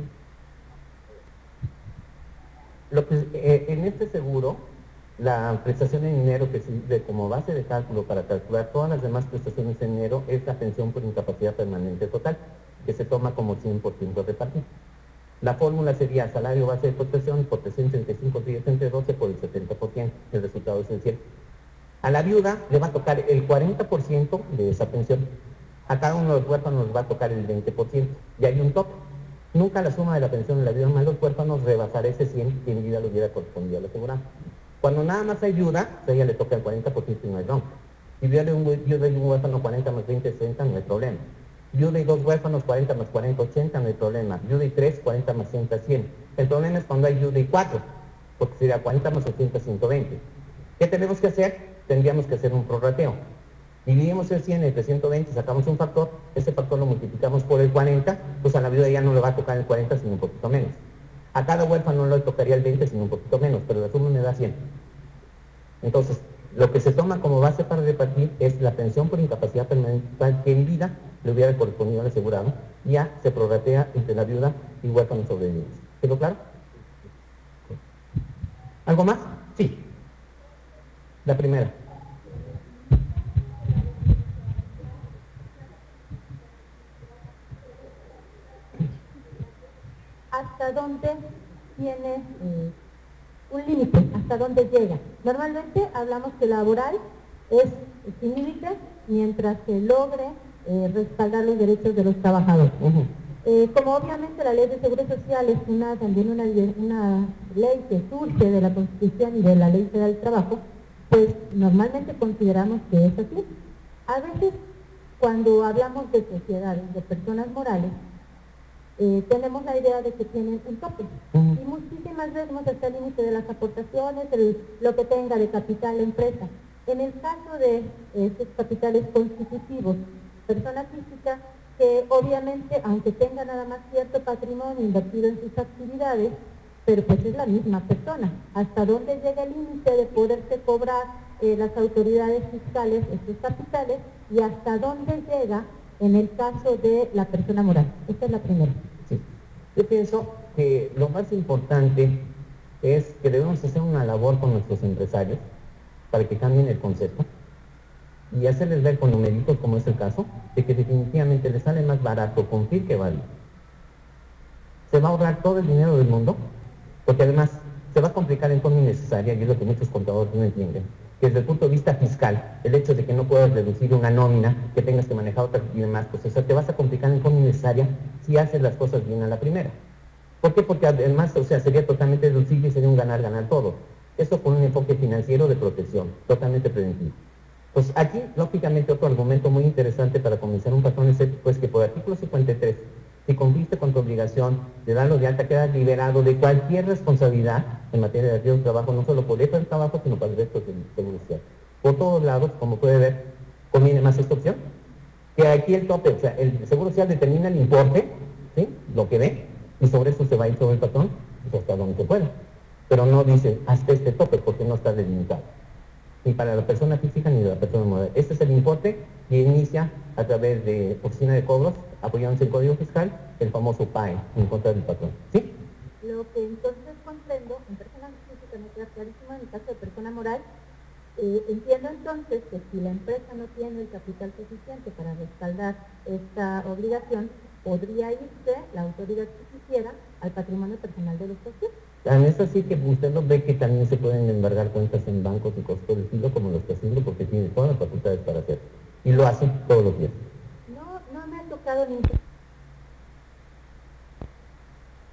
S2: Lo que, eh, en este seguro, la prestación en dinero que sirve como base de cálculo para calcular todas las demás prestaciones en dinero es la pensión por incapacidad permanente total, que se toma como cien por ciento repartido. La fórmula sería salario base de prestación por trescientos treinta y cinco días entre doce por el setenta por ciento, el resultado es el cien. A la viuda le va a tocar el cuarenta por ciento de esa pensión. A cada uno de los huérfanos va a tocar el veinte por ciento. Y hay un tope. Nunca la suma de la pensión de la viuda más los huérfanos rebasará ese cien que en vida lo hubiera correspondido al asegurado. Cuando nada más hay viuda, a ella le toca el cuarenta por ciento y no hay bronca. Si viuda y un, viuda y un huérfano cuarenta más veinte, sesenta, no hay problema. Viuda y dos huérfanos, cuarenta más cuarenta, ochenta, no hay problema. Viuda y tres, cuarenta más sesenta, cien. El problema es cuando hay viuda y cuatro, porque sería cuarenta más ochenta, ciento veinte. ¿Qué tenemos que hacer? Tendríamos que hacer un prorrateo. Dividimos el cien entre ciento veinte, sacamos un factor, ese factor lo multiplicamos por el cuarenta, pues a la viuda ya no le va a tocar el cuarenta, sino un poquito menos. A cada huérfano no le tocaría el veinte, sino un poquito menos, pero la suma me da cien. Entonces, lo que se toma como base para repartir es la pensión por incapacidad permanente que en vida le hubiera correspondido al asegurado, y ya se prorratea entre la viuda y huérfanos sobrevivientes. ¿Quedó claro? ¿Algo más? Sí. La primera.
S4: ¿Hasta dónde tiene eh, un límite? ¿Hasta dónde llega? Normalmente hablamos que laboral es sin límite mientras se logre eh, respaldar los derechos de los trabajadores. Uh-huh. eh, como obviamente la ley de seguro social es una, también una, una ley que surge de la Constitución y de la Ley Federal del Trabajo, pues normalmente consideramos que es así. A veces cuando hablamos de sociedades, de personas morales, Eh, tenemos la idea de que tienen un tope. Uh-huh. Y muchísimas veces vemos hasta el límite de las aportaciones, el, lo que tenga de capital la empresa. En el caso de estos capitales constitutivos, persona física que obviamente, aunque tenga nada más cierto patrimonio invertido en sus actividades, pero pues es la misma persona. ¿Hasta dónde llega el límite de poderse cobrar eh, las autoridades fiscales estos capitales y hasta dónde llega en el caso de la persona moral? Esta es la primera.
S2: Sí. Yo pienso que lo más importante es que debemos hacer una labor con nuestros empresarios para que cambien el concepto y hacerles ver con numeritos, como es el caso, de que definitivamente les sale más barato cumplir que valer. Se va a ahorrar todo el dinero del mundo, porque además se va a complicar en forma innecesaria, y es lo que muchos contadores no entienden, que desde el punto de vista fiscal, el hecho de que no puedas reducir una nómina, que tengas que manejar otra y demás, pues o sea, te vas a complicar en forma innecesaria si haces las cosas bien a la primera. ¿Por qué? Porque además, o sea, sería totalmente deducible y sería un ganar-ganar todo. Esto con un enfoque financiero de protección, totalmente preventivo. Pues aquí, lógicamente, otro argumento muy interesante para comenzar un patrón es pues, que por artículo cincuenta y tres, si cumpliste con tu obligación de darlo de alta, quedas liberado de cualquier responsabilidad en materia de riesgo de trabajo, no solo por el trabajo, sino para el resto del seguro social. Por todos lados, como puede ver, conviene más esta opción, que aquí el tope, o sea, el seguro social determina el importe, ¿sí?, lo que dé, y sobre eso se va a ir sobre el patrón, pues hasta donde se pueda. Pero no dice hasta este tope, porque no está delimitado. Ni para la persona física ni de la persona moral. Este es el importe que inicia a través de Oficina de Cobros, apoyándose en Código Fiscal, el famoso P A E, en contra del patrón. ¿Sí?
S4: Lo que entonces comprendo, en persona física me queda clarísimo, en el caso de persona moral, eh, entiendo entonces que si la empresa no tiene el capital suficiente para respaldar esta obligación, podría irse la autoridad que quisiera al patrimonio personal de los socios.
S2: Tan es así que usted lo ve que también se pueden embargar cuentas en bancos y cosas por el estilo, como lo está haciendo, porque tiene todas las facultades para hacerlo. Y lo hace todos los días.
S4: No, no me ha tocado ningún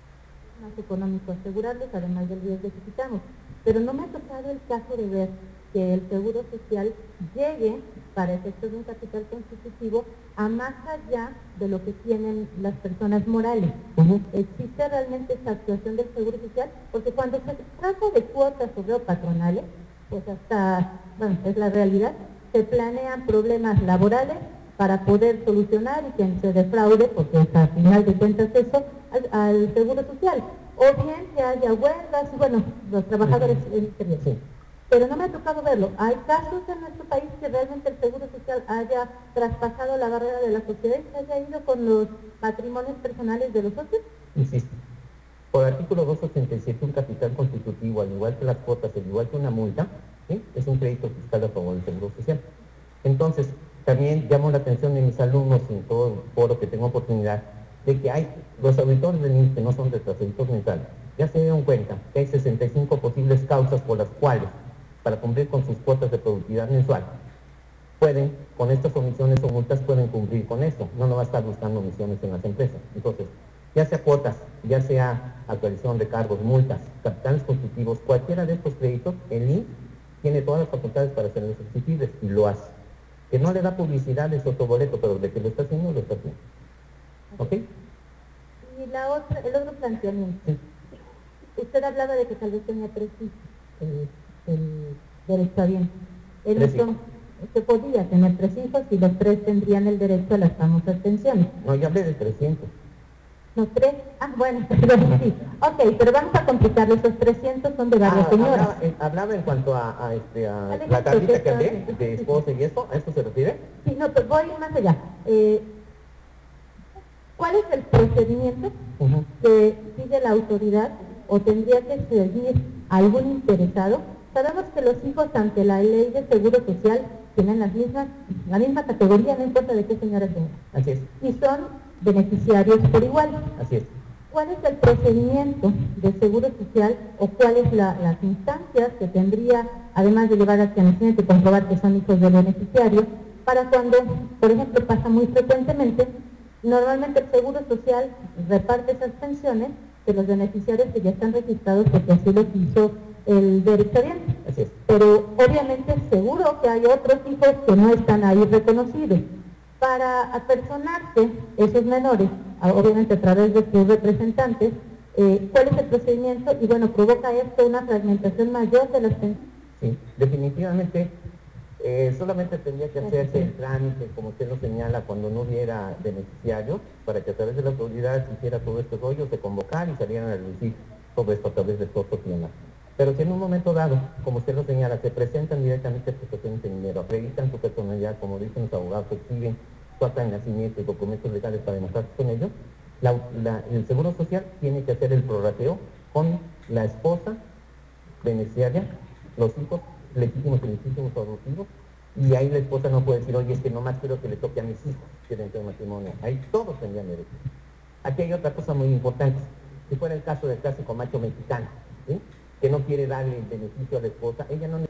S4: más económico asegurarlos, además del riesgo que quitamos. Pero no me ha tocado el caso de ver que el Seguro Social llegue, para efectos de un capital constitutivo, a más allá de lo que tienen las personas morales.
S2: Uh-huh.
S4: ¿Existe realmente esta actuación del Seguro Social? Porque cuando se trata de cuotas sobre patronales, pues hasta, bueno, es la realidad, se planean problemas laborales para poder solucionar y quien se defraude, porque es a final de cuentas eso, al, al Seguro Social. O bien que haya huelgas, y bueno, los trabajadores uh-huh. en exterior. Sí. Pero no me ha tocado verlo. ¿Hay casos en nuestro país que realmente el Seguro Social haya traspasado la barrera de la sociedad y se haya ido con los patrimonios personales de los socios?
S2: Insisto, por artículo doscientos ochenta y siete, un capital constitutivo, al igual que las cuotas, al igual que una multa, ¿sí?, es un crédito fiscal a favor del Seguro Social. Entonces, también llamo la atención de mis alumnos en todo el foro que tengo oportunidad, de que hay los auditores del I M S S que no son retrasaditos mentales, ya se dieron cuenta que hay sesenta y cinco posibles causas por las cuales, para cumplir con sus cuotas de productividad mensual, pueden, con estas omisiones o multas, pueden cumplir con esto. No nos va a estar buscando omisiones en las empresas. Entonces, ya sea cuotas, ya sea actualización de cargos, multas, capitales constitutivos, cualquiera de estos créditos, el I M S S tiene todas las facultades para hacerlos exigibles y lo hace. Que no le da publicidad es otro boleto, pero de que lo está haciendo, lo está haciendo. ¿Ok?
S4: Y la otra, el otro planteamiento. Sí. Usted hablaba de que tal vez tenía tres hijos. Eh, el derechohabiente. El hijo, se podía tener tres hijos y los tres tendrían el derecho a las famosas pensiones.
S2: No, ya hablé de trescientos.
S4: ¿No, tres? Ah, bueno, perdón, sí. Ok, pero vamos a complicarlo. Esos trescientos son de varias
S2: ah,
S4: señoras.
S2: Hablaba, eh, hablaba en cuanto a, a, este, a la tablita que hablé, de esposa y eso, ¿a esto se refiere?
S4: Sí, no, pero voy más allá. Eh, ¿Cuál es el procedimiento uh-huh. que sigue la autoridad o tendría que seguir algún interesado? Sabemos que los hijos ante la ley de seguro social tienen las mismas, la misma categoría, no importa de qué señora tenga.
S2: Así es.
S4: Y son beneficiarios por igual.
S2: Así es.
S4: ¿Cuál es el procedimiento de seguro social o cuáles la, las instancias que tendría, además de llevar hacia nacimiento y comprobar que son hijos del beneficiario, para cuando, por ejemplo, pasa muy frecuentemente, normalmente el seguro social reparte esas pensiones de los beneficiarios que ya están registrados porque así lo hizo el derechohabiente?
S2: Así es.
S4: Pero obviamente seguro que hay otros hijos que no están ahí reconocidos. Para apersonarse esos menores, obviamente a través de sus representantes, eh, ¿cuál es el procedimiento? Y bueno, ¿provoca esto una fragmentación mayor de las pensiones?
S2: Sí, definitivamente eh, solamente tendría que hacerse el trámite, como usted lo señala, cuando no hubiera beneficiarios, para que a través de la autoridad se hiciera todo este rollo, se convocara y salieran a reducir todo esto a través de costos y demás. Pero si en un momento dado, como usted lo señala, se presentan directamente prestaciones en dinero, acreditan su personalidad, como dicen los abogados, exhiben su acta de nacimiento y documentos legales para demostrar con ellos, la, la, el Seguro Social tiene que hacer el prorrateo con la esposa beneficiaria, los hijos legítimos y legítimos adoptivos, y ahí la esposa no puede decir, oye, es que nomás quiero que le toque a mis hijos que dentro del matrimonio. Ahí todos tendrían derecho. Aquí hay otra cosa muy importante. Si fuera el caso del clásico macho mexicano, ¿sí?, que no quiere darle el beneficio a la esposa, ella no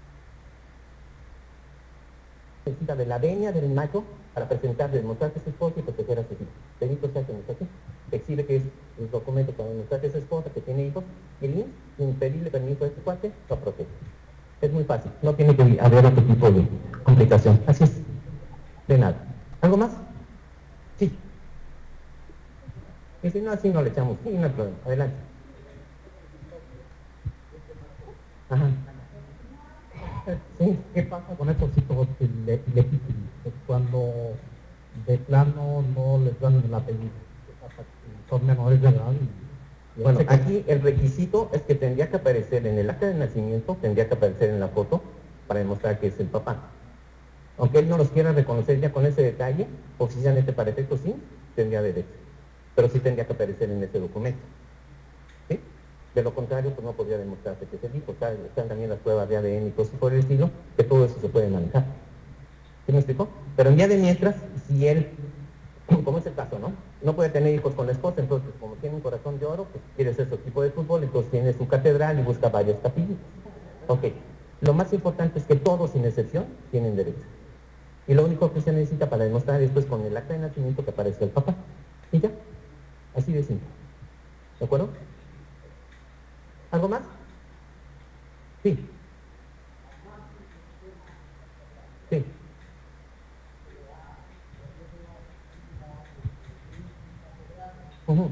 S2: necesita de la venia del macho para presentarle, demostrar que es su esposa y proteger a sus hijos. Delito se hace, ¿no es así? Exhibe que es un documento para demostrar que es esposa, que tiene hijos, y el I M S S, sin pedirle permiso a este cuate, lo protege. Es muy fácil, no tiene que haber otro tipo de complicación. Así es, de nada. ¿Algo más? Sí. Y si no, así no le echamos. Sí, no hay problema. Adelante. Ajá.
S3: Sí, ¿qué pasa con estos hijos legítimos? Cuando de plano no les dan el apellido, son menores de edad. Y, y
S2: bueno, aquí el requisito es que tendría que aparecer en el acta de nacimiento, tendría que aparecer en la foto para demostrar que es el papá. Aunque él no los quiera reconocer ya con ese detalle, oficialmente para efectos sí, tendría derecho. Pero sí tendría que aparecer en ese documento. ¿Sí? De lo contrario, pues no podría demostrarse que es el hijo. Están, están también las pruebas de A D N y cosas por el estilo, que todo eso se puede manejar. ¿Sí me explicó? Pero en día de mientras, si él, como es el caso, ¿no? No puede tener hijos con la esposa, entonces como tiene un corazón de oro, pues quiere ser su equipo de fútbol, entonces tiene su catedral y busca varias capillas. Ok. Lo más importante es que todos, sin excepción, tienen derecho. Y lo único que se necesita para demostrar esto es con el acta de nacimiento que aparece el papá. Y ya. Así de simple. ¿De acuerdo? ¿Algo más? Sí. Uh-huh.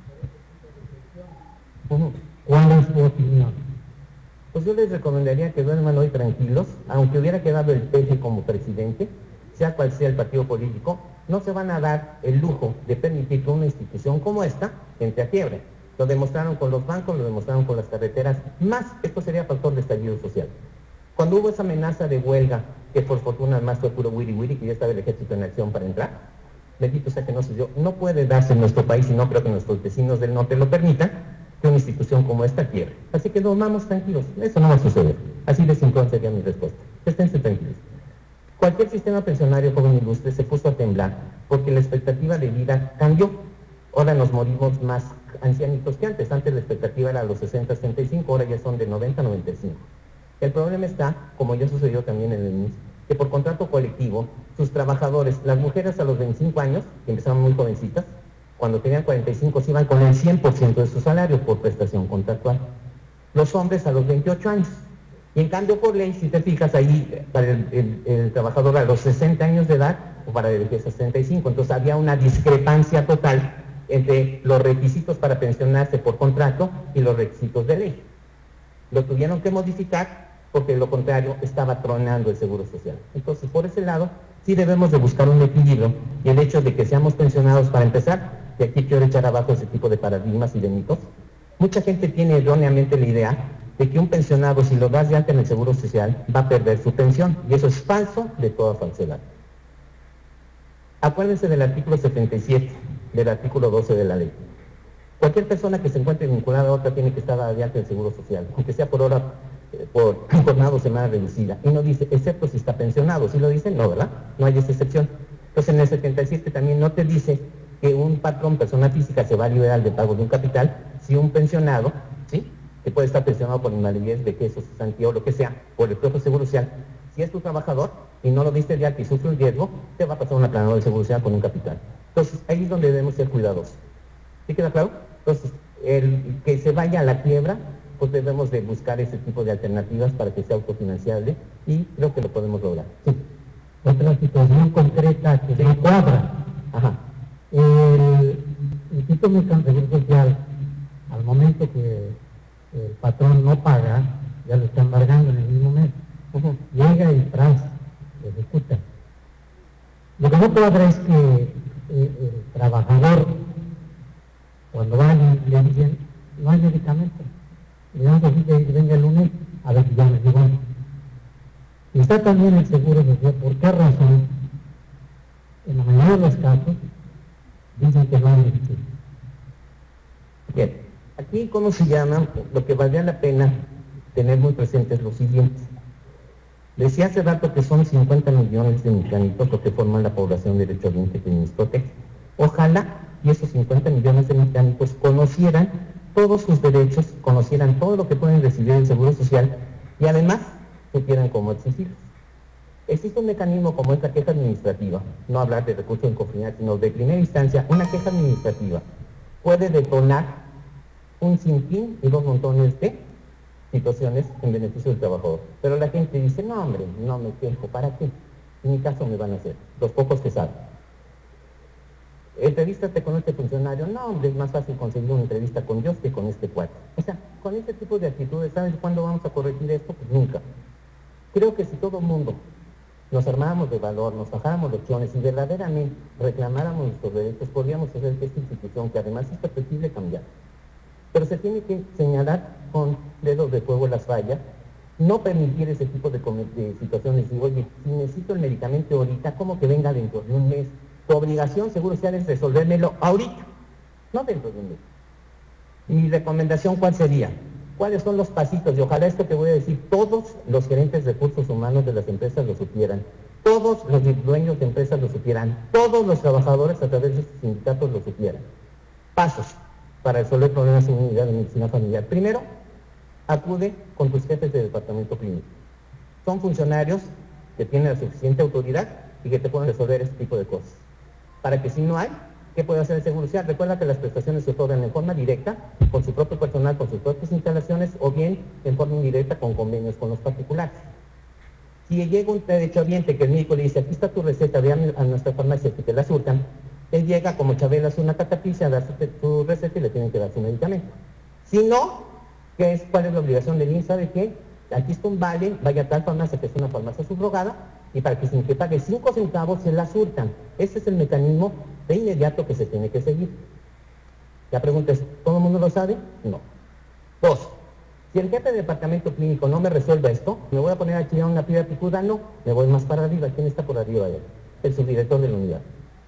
S2: Uh-huh.
S3: ¿Cuál es tu opinión?
S2: Pues yo les recomendaría que duerman hoy tranquilos, aunque hubiera quedado el Peje como presidente, sea cual sea el partido político, no se van a dar el lujo de permitir que una institución como esta entre a quiebre. Lo demostraron con los bancos, lo demostraron con las carreteras, más esto sería factor de estallido social. Cuando hubo esa amenaza de huelga, que por fortuna más fue puro wiri wiri, que ya estaba el ejército en acción para entrar, bendito sea que no se dio, no puede darse en nuestro país y no creo que nuestros vecinos del norte lo permitan, que una institución como esta quiebre. Así que dormamos tranquilos, eso no va a suceder. Así de simple sería mi respuesta. Esténse tranquilos. Cualquier sistema pensionario joven ilustre se puso a temblar porque la expectativa de vida cambió. Ahora nos morimos más ancianitos que antes. Antes la expectativa era a los sesenta, setenta y cinco, ahora ya son de noventa, noventa y cinco. El problema está, como ya sucedió también en el M I S, que por contrato colectivo, sus trabajadores, las mujeres a los veinticinco años, que empezaron muy jovencitas, cuando tenían cuarenta y cinco se iban con el cien por ciento de su salario por prestación contractual. Los hombres a los veintiocho años. Y en cambio por ley, si te fijas ahí, para el, el, el trabajador a los sesenta años de edad, o para el vejez a sesenta y cinco, entonces había una discrepancia total entre los requisitos para pensionarse por contrato y los requisitos de ley. Lo tuvieron que modificar porque de lo contrario estaba tronando el seguro social. Entonces por ese lado sí debemos de buscar un equilibrio, y el hecho de que seamos pensionados para empezar, y aquí quiero echar abajo ese tipo de paradigmas y de mitos. Mucha gente tiene erróneamente la idea de que un pensionado, si lo das de alta en el seguro social, va a perder su pensión, y eso es falso de toda falsedad. Acuérdense del artículo setenta y siete, del artículo doce de la ley. Cualquier persona que se encuentre vinculada a otra tiene que estar de alta en el seguro social, aunque sea por hora, eh, por jornada o semana reducida, y no dice, excepto si está pensionado. ¿Sí lo dice? No, ¿verdad? No hay esa excepción. Entonces en el setenta y siete también no te dice que un patrón, persona física, se va a liberar de pago de un capital si un pensionado, ¿sí?, que puede estar pensionado por invalidez, vejez, cesantía o lo que sea, por el propio seguro social, si es tu trabajador y no lo diste de alta y sufre un riesgo, te va a pasar una planadora de seguro social con un capital. Entonces ahí es donde debemos ser cuidadosos. ¿Sí queda claro? Entonces, el que se vaya a la quiebra, pues debemos de buscar ese tipo de alternativas para que sea autofinanciable, y creo que lo podemos lograr. Sí.
S3: Otra situación concreta que
S2: Sí.
S3: no cuadra.
S2: Ajá.
S3: El Instituto Mexicano de Seguro Social, al momento que el patrón no paga, ya lo está embargando en el mismo mes.
S2: Uh-huh.
S3: Llega y tras, lo ejecuta. Lo que no cuadra es que eh, el trabajador, cuando va y le dicen, no hay medicamento, le dan que venga el lunes a ver si ya me llegó. Y está también el seguro social. ¿Por qué razón? En la mayoría de los casos dicen que no hay medicina.
S2: Bien, aquí, ¿cómo se llama? Lo que valdría la pena tener muy presente es lo siguiente. Decía hace rato que son cincuenta millones de mexicanitos los que forman la población derechohabiente que nos protege. Ojalá y esos cincuenta millones de mexicanitos conocieran todos sus derechos, conocieran todo lo que pueden recibir del Seguro Social, y además supieran cómo exigirlos. Existe un mecanismo como esta queja administrativa, no hablar de recurso inconfidente, sino de primera instancia. Una queja administrativa puede detonar un sinfín y dos montones de situaciones en beneficio del trabajador. Pero la gente dice, no hombre, no me quejo, ¿para qué? En mi caso me van a hacer, los pocos que saben. Entrevístate con este funcionario, no hombre, es más fácil conseguir una entrevista con Dios que con este cuate. O sea, con este tipo de actitudes, ¿sabes cuándo vamos a corregir esto? Pues nunca. Creo que si todo el mundo nos armáramos de valor, nos bajáramos lecciones y verdaderamente reclamáramos nuestros derechos, podríamos hacer que esta institución, que además es perfectible, cambiar. Pero se tiene que señalar con dedos de fuego las fallas, no permitir ese tipo de, de situaciones. Y oye, si necesito el medicamento ahorita, ¿cómo que venga dentro de un mes? Tu obligación, seguro social, es resolvérmelo ahorita, no dentro de un mes. Y mi recomendación, ¿cuál sería? ¿Cuáles son los pasitos? Y ojalá esto que voy a decir, todos los gerentes de recursos humanos de las empresas lo supieran, todos los dueños de empresas lo supieran, todos los trabajadores a través de sus sindicatos lo supieran. Pasos para resolver problemas en una unidad de medicina familiar. Primero, acude con tus jefes de departamento clínico. Son funcionarios que tienen la suficiente autoridad y que te pueden resolver este tipo de cosas. Para que si no hay, ¿qué puede hacer el Seguro Social? Recuerda que las prestaciones se otorgan en forma directa, con su propio personal, con sus propias instalaciones, o bien en forma indirecta con convenios con los particulares. Si llega un derechohabiente que el médico le dice, aquí está tu receta, ve a nuestra farmacia que te la surtan, Él llega como Chabela, hace una catafixia, da su, su receta y le tienen que dar su medicamento. Si no, ¿qué es, ¿cuál es la obligación del I M S S? ¿Sabe qué? Aquí está un vale, vaya a tal farmacia que es una farmacia subrogada, y para que sin que pague cinco centavos se la surtan. Ese es el mecanismo de inmediato que se tiene que seguir. La pregunta es, ¿todo el mundo lo sabe? No. Dos, si el jefe de departamento clínico no me resuelve esto, ¿me voy a poner a chillar una piedra picuda? No, me voy más para arriba. ¿Quién está por arriba de él? El subdirector de la unidad.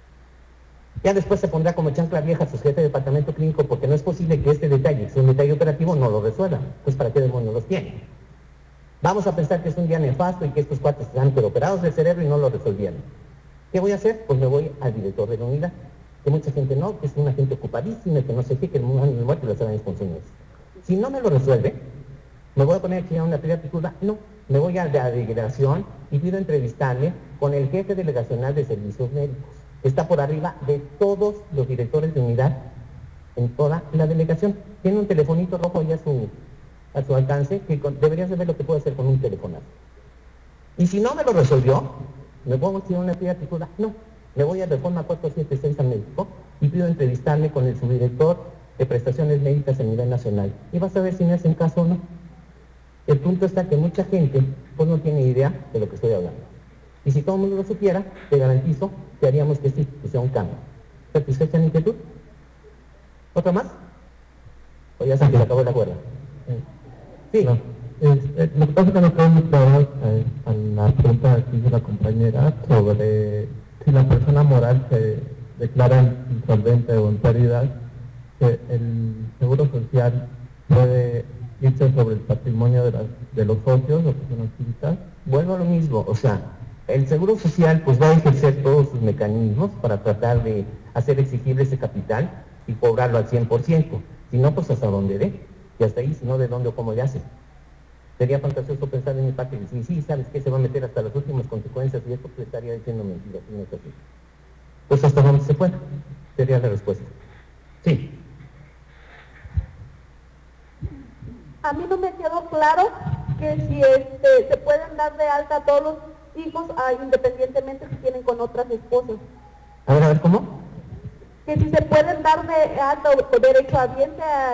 S2: Ya después se pondrá como chancla vieja su jefe de departamento clínico, porque no es posible que este detalle, que es un detalle operativo, no lo resuelva. Pues ¿para qué demonios los tiene? Vamos a pensar que es un día nefasto y que estos cuates están pero operados del cerebro y no lo resolvieron. ¿Qué voy a hacer? Pues me voy al director de la unidad. Que mucha gente no, que es una gente ocupadísima, que no sé qué, que el mundo en el muerto y las saben funciones. Si no me lo resuelve, ¿me voy a poner aquí a una piedra picuda? No, me voy a la delegación y pido entrevistarme con el jefe delegacional de servicios médicos. Está por arriba de todos los directores de unidad en toda la delegación. Tiene un telefonito rojo ya a su, a su alcance, que con, debería saber lo que puede hacer con un telefonazo. Y si no me lo resolvió, ¿me pongo a una piedra picuda? No, me voy a Reforma cuatrocientos setenta y seis a México y pido entrevistarme con el subdirector de prestaciones médicas a nivel nacional. Y vas a ver si me hacen caso o no. El punto está que mucha gente pues no tiene idea de lo que estoy hablando. Y si todo el mundo lo supiera, te garantizo que haríamos que esta institución cambie. ¿Satisfecha la inquietud? ¿Otra más? ¿O ya se le acabó la cuerda? Sí.
S3: No. Eh, lo que pasa es que no quedó muy claro eh, a la pregunta que hizo la compañera sobre si la persona moral se declara insolvente o en pérdida, que el Seguro Social puede irse sobre el patrimonio de, las, de los socios o personas físicas.
S2: Vuelvo a lo mismo, o sea, el Seguro Social pues va a ejercer todos sus mecanismos para tratar de hacer exigible ese capital y cobrarlo al cien por ciento. Si no, pues hasta donde dé. Y hasta ahí, si no, de dónde o cómo le hace. Sería fantasioso pensar en mi parte y decir, sí, ¿sabes qué? Se va a meter hasta las últimas consecuencias y esto pues estaría diciendo mentiras. No es así. Pues hasta donde se pueda. Sería la respuesta. Sí.
S4: A mí no me quedó claro que si este, se pueden dar de alta a todos los hijos, ah, independientemente si tienen con otras esposas.
S2: A ver, a ver, ¿cómo?
S4: Que si se pueden dar de alta, o derecho a bien,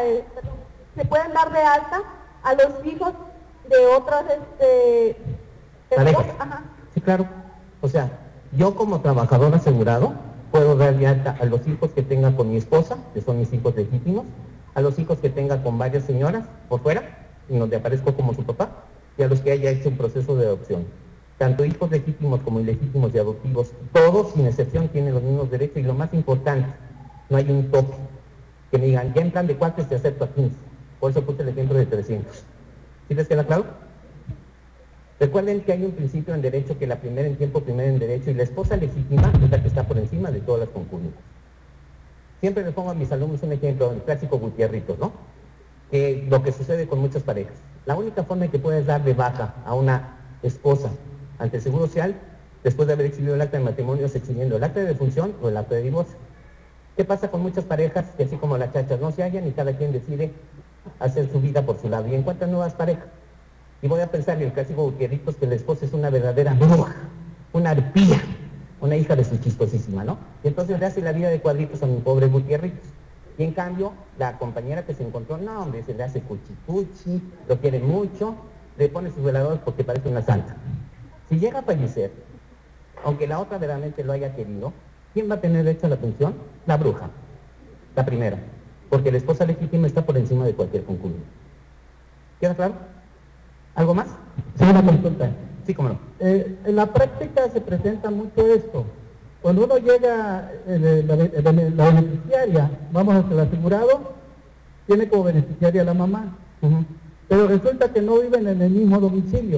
S4: se pueden dar de alta a los hijos de otras este,
S2: parejas.
S4: Ajá.
S2: Sí, claro. O sea, yo como trabajador asegurado puedo dar de alta a los hijos que tenga con mi esposa, que son mis hijos legítimos, a los hijos que tenga con varias señoras por fuera, en donde aparezco como su papá, y a los que haya hecho un proceso de adopción. Tanto hijos legítimos como ilegítimos y adoptivos, todos sin excepción tienen los mismos derechos, y lo más importante, no hay un tope. Que me digan, ya en plan de cuates te acepto a quince. Por eso puse el ejemplo de trescientos. ¿Sí les queda claro? Recuerden que hay un principio en derecho que la primera en tiempo, primera en derecho, y la esposa legítima es la que está por encima de todas las concubinas. Siempre les pongo a mis alumnos un ejemplo, el clásico Gutiérritos, ¿no? Que lo que sucede con muchas parejas. La única forma en que puedes dar de baja a una esposa ante el Seguro Social, después de haber exhibido el acta de matrimonio, es exhibiendo el acta de defunción o el acta de divorcio. ¿Qué pasa con muchas parejas que así como las chachas no se hallan y cada quien decide hacer su vida por su lado y encuentran nuevas parejas? Y voy a pensar en el clásico Gutiérritos que la esposa es una verdadera bruja, una arpía, una hija de su chistosísima, ¿no? Y entonces le hace la vida de cuadritos a mi pobre Gutiérritos. Y en cambio, la compañera que se encontró, no hombre, se le hace cuchicuchi, lo quiere mucho, le pone sus veladores porque parece una santa. Si llega a fallecer, aunque la otra verdaderamente lo haya querido, ¿quién va a tener derecho a la pensión? La bruja, la primera, porque la esposa legítima está por encima de cualquier concubina. ¿Queda claro? ¿Algo más?
S3: Sí, una consulta.
S2: Sí, cómo no.
S3: Eh, en la práctica se presenta mucho esto. Cuando uno llega, eh, la, la, la beneficiaria, vamos hacia el asegurado, tiene como beneficiaria a la mamá.
S2: Uh-huh.
S3: Pero resulta que no viven en el mismo domicilio.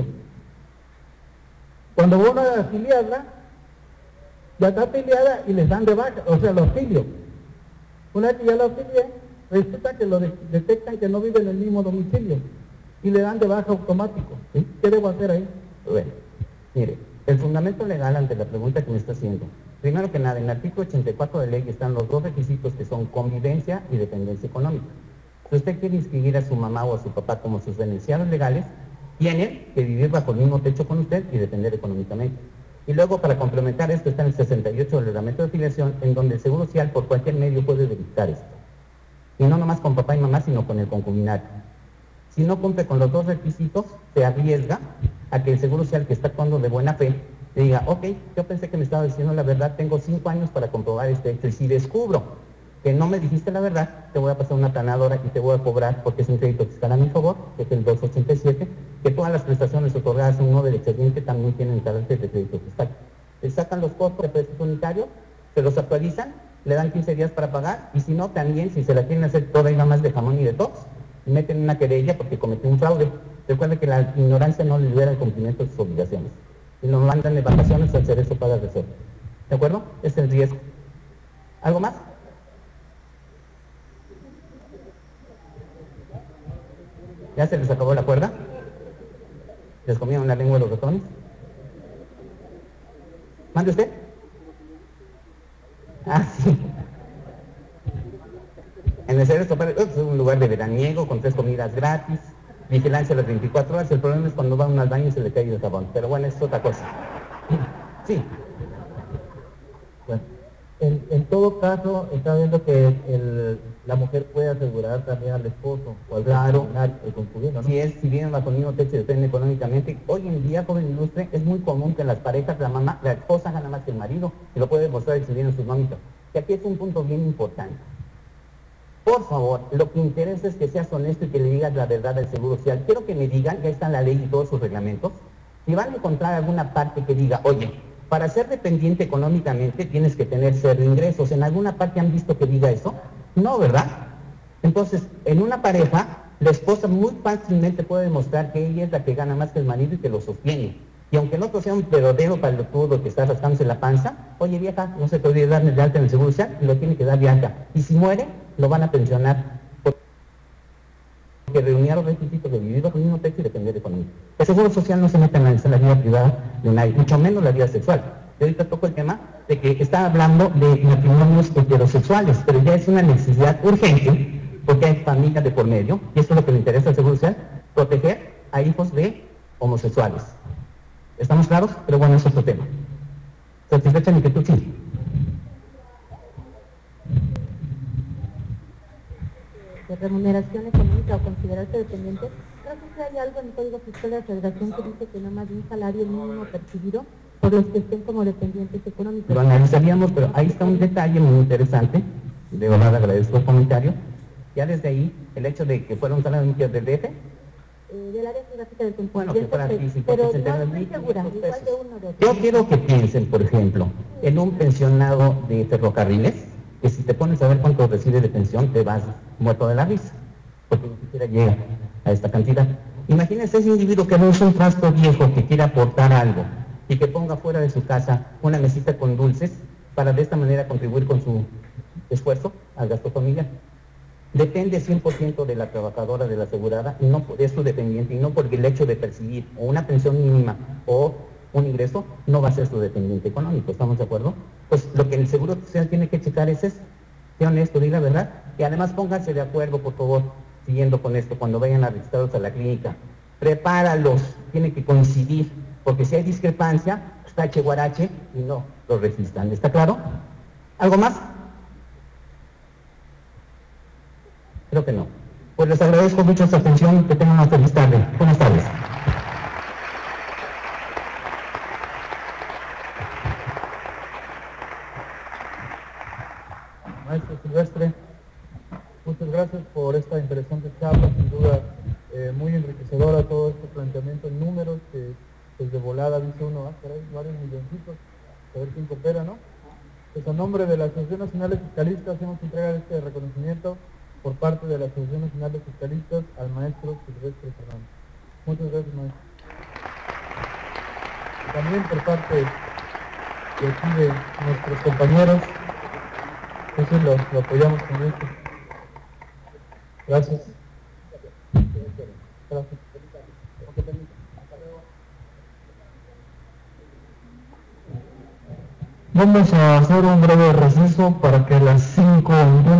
S3: Cuando uno va a afiliarla, ya está afiliada y les dan de baja, o sea, los afilio. Una vez que ya la afilié, resulta que lo de, detectan que no vive en el mismo domicilio y le dan de baja automático. ¿Sí? ¿Qué debo hacer ahí?
S2: Bueno, mire, el fundamento legal ante la pregunta que me está haciendo, primero que nada, en el artículo ochenta y cuatro de ley están los dos requisitos que son convivencia y dependencia económica. Si usted quiere inscribir a su mamá o a su papá como sus beneficiarios legales, tiene que vivir bajo el mismo techo con usted y depender económicamente. Y luego, para complementar esto, está en el sesenta y ocho del reglamento de afiliación, en donde el Seguro Social por cualquier medio puede dictar esto. Y no nomás con papá y mamá, sino con el concubinario. Si no cumple con los dos requisitos, se arriesga a que el Seguro Social, que está actuando de buena fe, le diga, ok, yo pensé que me estaba diciendo la verdad, tengo cinco años para comprobar este hecho, y si descubro que no me dijiste la verdad, te voy a pasar una planadora y te voy a cobrar, porque es un crédito fiscal a mi favor, que es el doscientos ochenta y siete, que todas las prestaciones otorgadas en uno del expediente también tienen carácter de crédito fiscal. Le sacan los costos de precios unitarios, se los actualizan, le dan quince días para pagar, y si no, también, si se la quieren hacer toda y nada más de jamón y de tox, meten una querella porque cometió un fraude. Recuerden que la ignorancia no le libera el cumplimiento de sus obligaciones. Y nos mandan de vacaciones al hacer eso paga reserva. ¿De acuerdo? Es el riesgo. ¿Algo más? ¿Ya se les acabó la cuerda? ¿Les comieron la lengua los ratones? ¿Mande usted? Ah, sí. En el Cerezo es un lugar de veraniego con tres comidas gratis, vigilancia a las veinticuatro horas. El problema es cuando va uno al baño y se le cae el jabón. Pero bueno, es otra cosa. Sí.
S3: Bueno, en, en todo caso, está viendo que el, la mujer puede asegurar también al esposo o al
S2: Claro.
S3: el concubino, ¿no?
S2: Si es, si vienen bajo el mismo techo y dependen económicamente, hoy en día, joven ilustre, es muy común que en las parejas la mamá, la esposa gana más que el marido, y lo puede demostrar si vienen sus nómitas. Y aquí es un punto bien importante. Por favor, lo que interesa es que seas honesto y que le digas la verdad al Seguro Social. Quiero que me digan, ya está en la ley y todos sus reglamentos, si van a encontrar alguna parte que diga, oye, para ser dependiente económicamente tienes que tener cero ingresos. ¿En alguna parte han visto que diga eso? No, ¿verdad? Entonces, en una pareja, la esposa muy fácilmente puede demostrar que ella es la que gana más que el marido y que lo sostiene. Y aunque el otro sea un perodero para el todo que está rascándose la panza, oye vieja, no se puede darle de alta en el Seguro Social, y lo tiene que dar de alta. Y si muere, lo van a pensionar, porque reunía los requisitos de vivir bajo el mismo techo y depender económico. El Seguro Social no se mete en la vida privada de nadie, mucho menos la vida sexual. Y ahorita toco el tema de que está hablando de matrimonios heterosexuales, pero ya es una necesidad urgente, porque hay familias de por medio, y esto es lo que le interesa al Seguro Social, proteger a hijos de homosexuales. ¿Estamos claros? Pero bueno, es otro tema. ¿Satisfecha mi inquietud? Sí.
S4: De remuneración económica o considerarse dependiente, creo que hay algo en el Código Fiscal de la Federación que dice que no más de un salario mínimo percibido por los que estén como dependientes económicos.
S2: Lo analizaríamos, pero ahí está un detalle muy interesante, de verdad agradezco el comentario. Ya desde ahí, el hecho de que fuera un salario mínimo del D F,
S4: Eh, del área geográfica del
S2: bueno, que
S4: contribuyente,
S2: fuera físico,
S4: pero
S2: que se
S4: no
S2: tenga
S4: estoy
S2: mil
S4: segura,
S2: quinientos
S4: igual de
S2: pesos.
S4: uno de
S2: Yo
S4: otro.
S2: quiero que piensen, por ejemplo, en un pensionado de ferrocarriles, que si te pones a ver cuánto recibe de pensión, te vas muerto de la risa, porque ni siquiera llega a esta cantidad. Imagínense ese individuo que no es un trasto viejo, que quiere aportar algo, y que ponga fuera de su casa una mesita con dulces, para de esta manera contribuir con su esfuerzo al gasto familiar. Depende cien por ciento de la trabajadora, de la asegurada, y no de su dependiente, y no porque el hecho de percibir o una pensión mínima o un ingreso no va a ser su dependiente económico. ¿Estamos de acuerdo? Pues lo que el Seguro Social tiene que checar es eso. Sea honesto, diga la verdad, y además pónganse de acuerdo, por favor, siguiendo con esto, cuando vayan a registrarlos a la clínica. Prepáralos, tiene que coincidir, porque si hay discrepancia, pues tache guarache y no lo registran. ¿Está claro? ¿Algo más? Creo que no. Pues les agradezco mucho su atención y que tengan una feliz tarde. Buenas tardes.
S3: Maestro Silvestre, muchas gracias por esta interesante charla, sin duda eh, muy enriquecedora todo este planteamiento en números que pues de volada dice uno, ah, caray, varios milloncitos, a ver quién coopera, ¿no? Pues a nombre de la Asociación Nacional de Fiscalistas hacemos entrega de este reconocimiento por parte de la Asociación Nacional de Fiscalistas al maestro Silvestre Fernández. Muchas gracias, maestro. Y también por parte de aquí de nuestros compañeros, eso lo, lo apoyamos con esto. Gracias. Gracias.
S1: Vamos a hacer un breve receso para que a las cinco